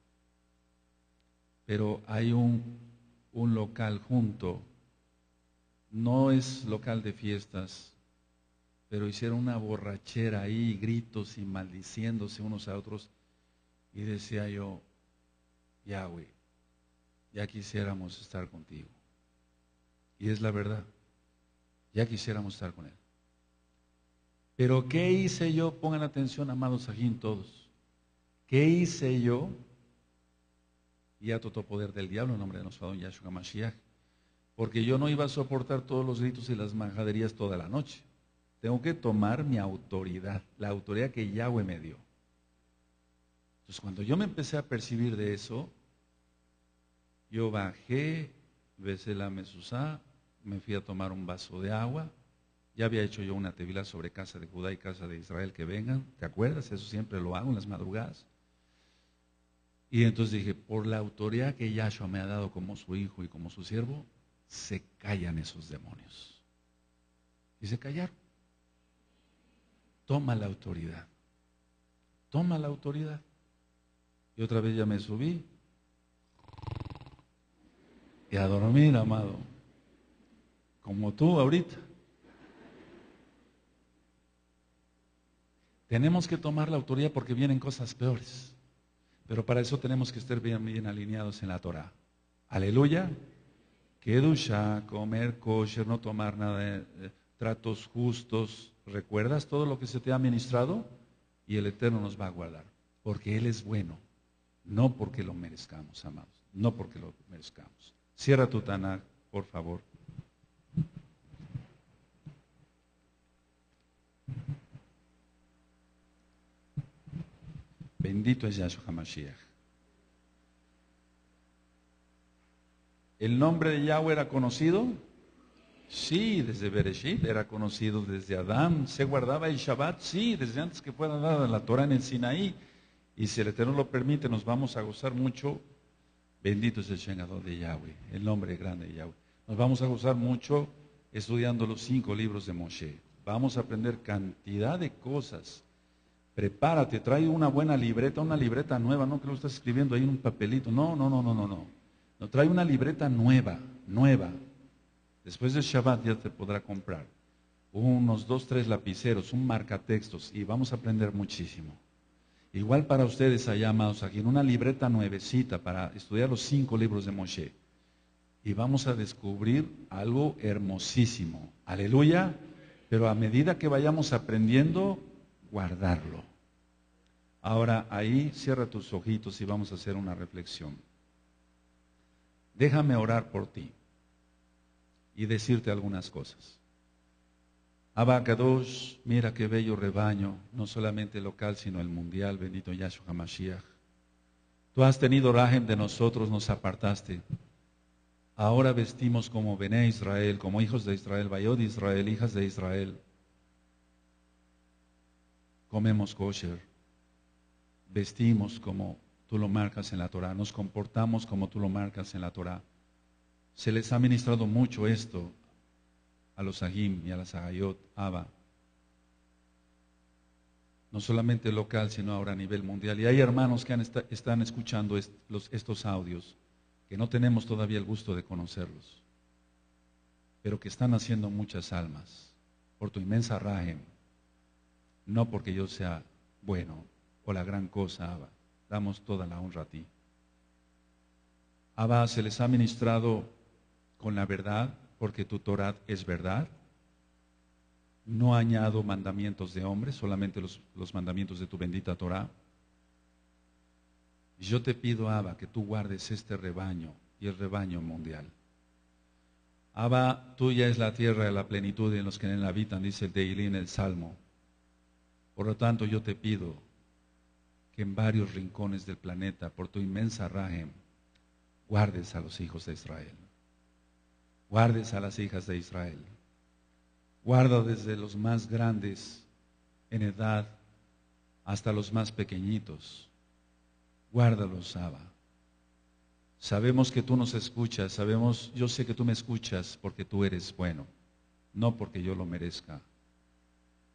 pero hay un, un local junto, no es local de fiestas, pero hicieron una borrachera ahí, gritos y maldiciéndose unos a otros, y decía yo, Yahweh, ya quisiéramos estar contigo. Y es la verdad, ya quisiéramos estar con Él. Pero ¿qué hice yo? Pongan atención, amados aquí todos. ¿Qué hice yo? Y a todo poder del diablo, en nombre de nuestro Adón Yahshua Mashiach. Porque yo no iba a soportar todos los gritos y las majaderías toda la noche. Tengo que tomar mi autoridad, la autoridad que Yahweh me dio. Entonces, cuando yo me empecé a percibir de eso, yo bajé, besé la mesuzá, me fui a tomar un vaso de agua. Ya había hecho yo una tevilá sobre casa de Judá y casa de Israel que vengan, ¿te acuerdas? Eso siempre lo hago en las madrugadas. Y entonces dije, por la autoridad que Yahshua me ha dado como su hijo y como su siervo, se callan esos demonios. Y se callaron. Toma la autoridad. Toma la autoridad. Y otra vez ya me subí. Y a dormir, amado. Como tú ahorita. Tenemos que tomar la autoridad porque vienen cosas peores. Pero para eso tenemos que estar bien, bien alineados en la Torah. Aleluya. Kedusha, comer kosher, no tomar nada de eh, tratos justos. ¿Recuerdas todo lo que se te ha ministrado? Y el Eterno nos va a guardar. Porque Él es bueno. No porque lo merezcamos, amados. No porque lo merezcamos. Cierra tu Tanakh, por favor. Bendito es Yahshua HaMashiach. ¿El nombre de Yahweh era conocido? Sí, desde Bereshit era conocido, desde Adán. ¿Se guardaba el Shabbat? Sí, desde antes que fuera dada la Torah en el Sinaí. Y si el Eterno lo permite, nos vamos a gozar mucho. Bendito es el Shengador de Yahweh, el nombre grande de Yahweh. Nos vamos a gozar mucho estudiando los cinco libros de Moshe. Vamos a aprender cantidad de cosas. Prepárate, trae una buena libreta, una libreta nueva, no que lo estás escribiendo ahí en un papelito. No, no, no, no, no, no. No, trae una libreta nueva, nueva. Después del Shabbat ya te podrá comprar unos dos, tres lapiceros, un marcatextos y vamos a aprender muchísimo. Igual para ustedes allá, amados, aquí en una libreta nuevecita para estudiar los cinco libros de Moshe. Y vamos a descubrir algo hermosísimo. Aleluya. Pero a medida que vayamos aprendiendo, guardarlo. Ahora ahí cierra tus ojitos y vamos a hacer una reflexión. Déjame orar por ti y decirte algunas cosas. Abba Kadosh, mira qué bello rebaño, no solamente local, sino el mundial, bendito Yahshua HaMashiach. Tú has tenido rajem de nosotros, nos apartaste. Ahora vestimos como Bené Israel, como hijos de Israel, Bayod Israel, hijas de Israel. Comemos kosher, vestimos como tú lo marcas en la Torah, nos comportamos como tú lo marcas en la Torah. Se les ha ministrado mucho esto a los Agim y a las Agayot, Abba. No solamente local, sino ahora a nivel mundial. Y hay hermanos que han est están escuchando est los, estos audios, que no tenemos todavía el gusto de conocerlos, pero que están haciendo muchas almas por tu inmensa rajem. No porque yo sea bueno o la gran cosa, Abba. Damos toda la honra a ti. Abba, se les ha ministrado con la verdad, porque tu Torah es verdad. No añado mandamientos de hombres, solamente los, los mandamientos de tu bendita Torah. Y yo te pido, Abba, que tú guardes este rebaño y el rebaño mundial. Abba, tuya es la tierra de la plenitud y en los que en él habitan, dice el Teilín, el Salmo. Por lo tanto, yo te pido que en varios rincones del planeta, por tu inmensa rajem, guardes a los hijos de Israel. Guardes a las hijas de Israel. Guarda desde los más grandes en edad hasta los más pequeñitos. Guárdalos, Abba. Sabemos que tú nos escuchas, sabemos, yo sé que tú me escuchas porque tú eres bueno, no porque yo lo merezca.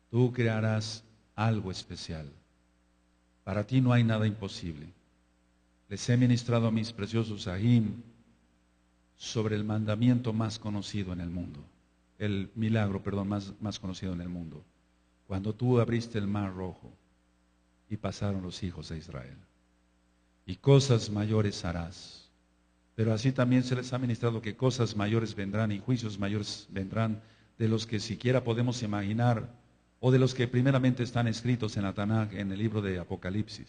Tú crearás algo especial. Para ti no hay nada imposible. Les he ministrado a mis preciosos Ahim sobre el mandamiento más conocido en el mundo. El milagro, perdón, más, más conocido en el mundo. Cuando tú abriste el mar rojo y pasaron los hijos de Israel. Y cosas mayores harás. Pero así también se les ha ministrado que cosas mayores vendrán y juicios mayores vendrán de los que siquiera podemos imaginar o de los que primeramente están escritos en la Tanaj, en el libro de Apocalipsis.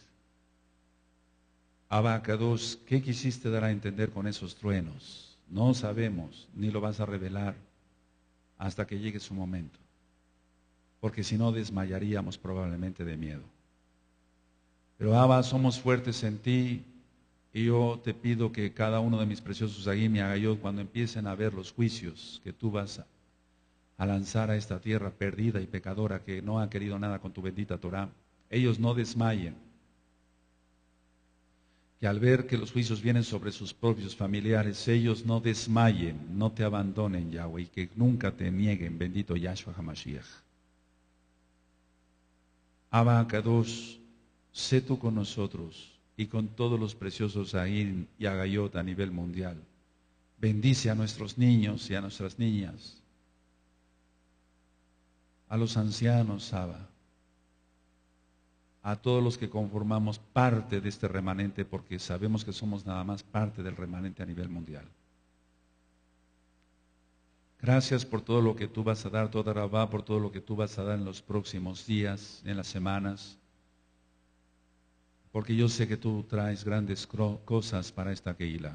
Abacados, ¿qué quisiste dar a entender con esos truenos? No sabemos, ni lo vas a revelar hasta que llegue su momento. Porque si no desmayaríamos probablemente de miedo. Pero Abba, somos fuertes en ti y yo te pido que cada uno de mis preciosos Ahim y Agayot, cuando empiecen a ver los juicios que tú vas a, a lanzar a esta tierra perdida y pecadora que no ha querido nada con tu bendita Torah, ellos no desmayen. Que al ver que los juicios vienen sobre sus propios familiares, ellos no desmayen, no te abandonen, Yahweh, y que nunca te nieguen, bendito Yahshua HaMashiach. Abba Kadosh, sé tú con nosotros y con todos los preciosos Ahim y Agayot a nivel mundial. Bendice a nuestros niños y a nuestras niñas, a los ancianos, Abba, a todos los que conformamos parte de este remanente, porque sabemos que somos nada más parte del remanente a nivel mundial. Gracias por todo lo que tú vas a dar, toda Rabá, por todo lo que tú vas a dar en los próximos días, en las semanas, porque yo sé que tú traes grandes cosas para esta Keilah,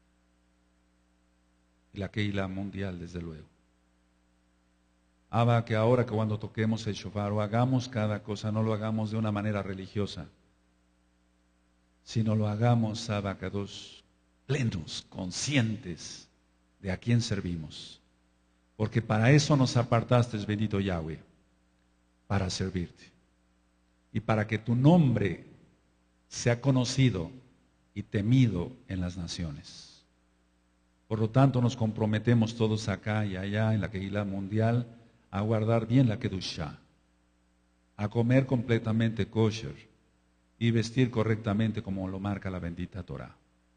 y la Keilah mundial, desde luego. Abba, que ahora que cuando toquemos el shofar o hagamos cada cosa, no lo hagamos de una manera religiosa, sino lo hagamos, Abba Kadosh, plenos, conscientes de a quién servimos. Porque para eso nos apartaste, bendito Yahweh, para servirte. Y para que tu nombre sea conocido y temido en las naciones. Por lo tanto, nos comprometemos todos acá y allá en la Keilah mundial a guardar bien la Kedushá, a comer completamente kosher y vestir correctamente como lo marca la bendita Torah.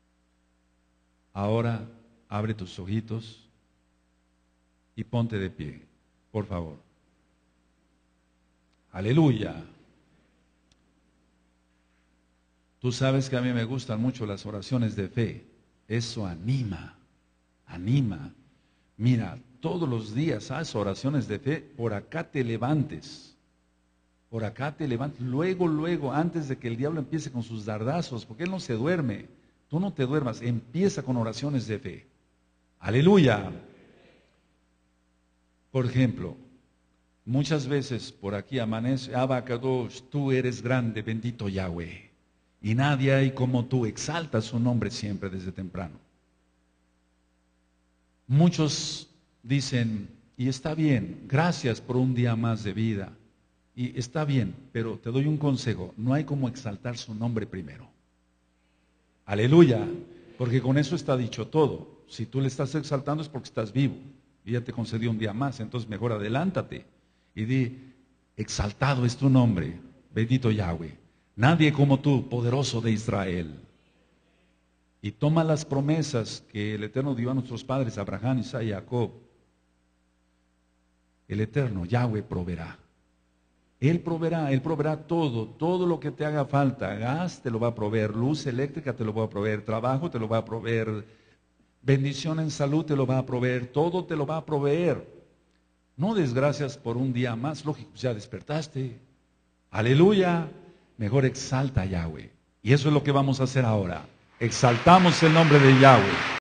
Ahora, abre tus ojitos y ponte de pie, por favor. Aleluya. Tú sabes que a mí me gustan mucho las oraciones de fe. Eso anima, anima. Mira, todos los días haz oraciones de fe, por acá te levantes. Por acá te levantes. Luego, luego, antes de que el diablo empiece con sus dardazos, porque él no se duerme. Tú no te duermas, empieza con oraciones de fe. Aleluya. Por ejemplo, muchas veces por aquí amanece, Abba Kadosh, tú eres grande, bendito Yahweh, y nadie hay como tú, exalta su nombre siempre desde temprano. Muchos dicen, y está bien, gracias por un día más de vida, y está bien, pero te doy un consejo, no hay como exaltar su nombre primero. Aleluya, porque con eso está dicho todo. Si tú le estás exaltando es porque estás vivo. Y ya te concedió un día más, entonces mejor adelántate y di, exaltado es tu nombre, bendito Yahweh, nadie como tú, poderoso de Israel. Y toma las promesas que el Eterno dio a nuestros padres, Abraham, Isaac y Jacob. El Eterno, Yahweh, proveerá. Él proveerá, Él proveerá todo, todo lo que te haga falta. Gas te lo va a proveer, luz eléctrica te lo va a proveer, trabajo te lo va a proveer, bendición en salud te lo va a proveer, todo te lo va a proveer. No desgracias por un día más, lógico, ya despertaste. Aleluya, mejor exalta a Yahweh. Y eso es lo que vamos a hacer ahora. Exaltamos el nombre de Yahweh.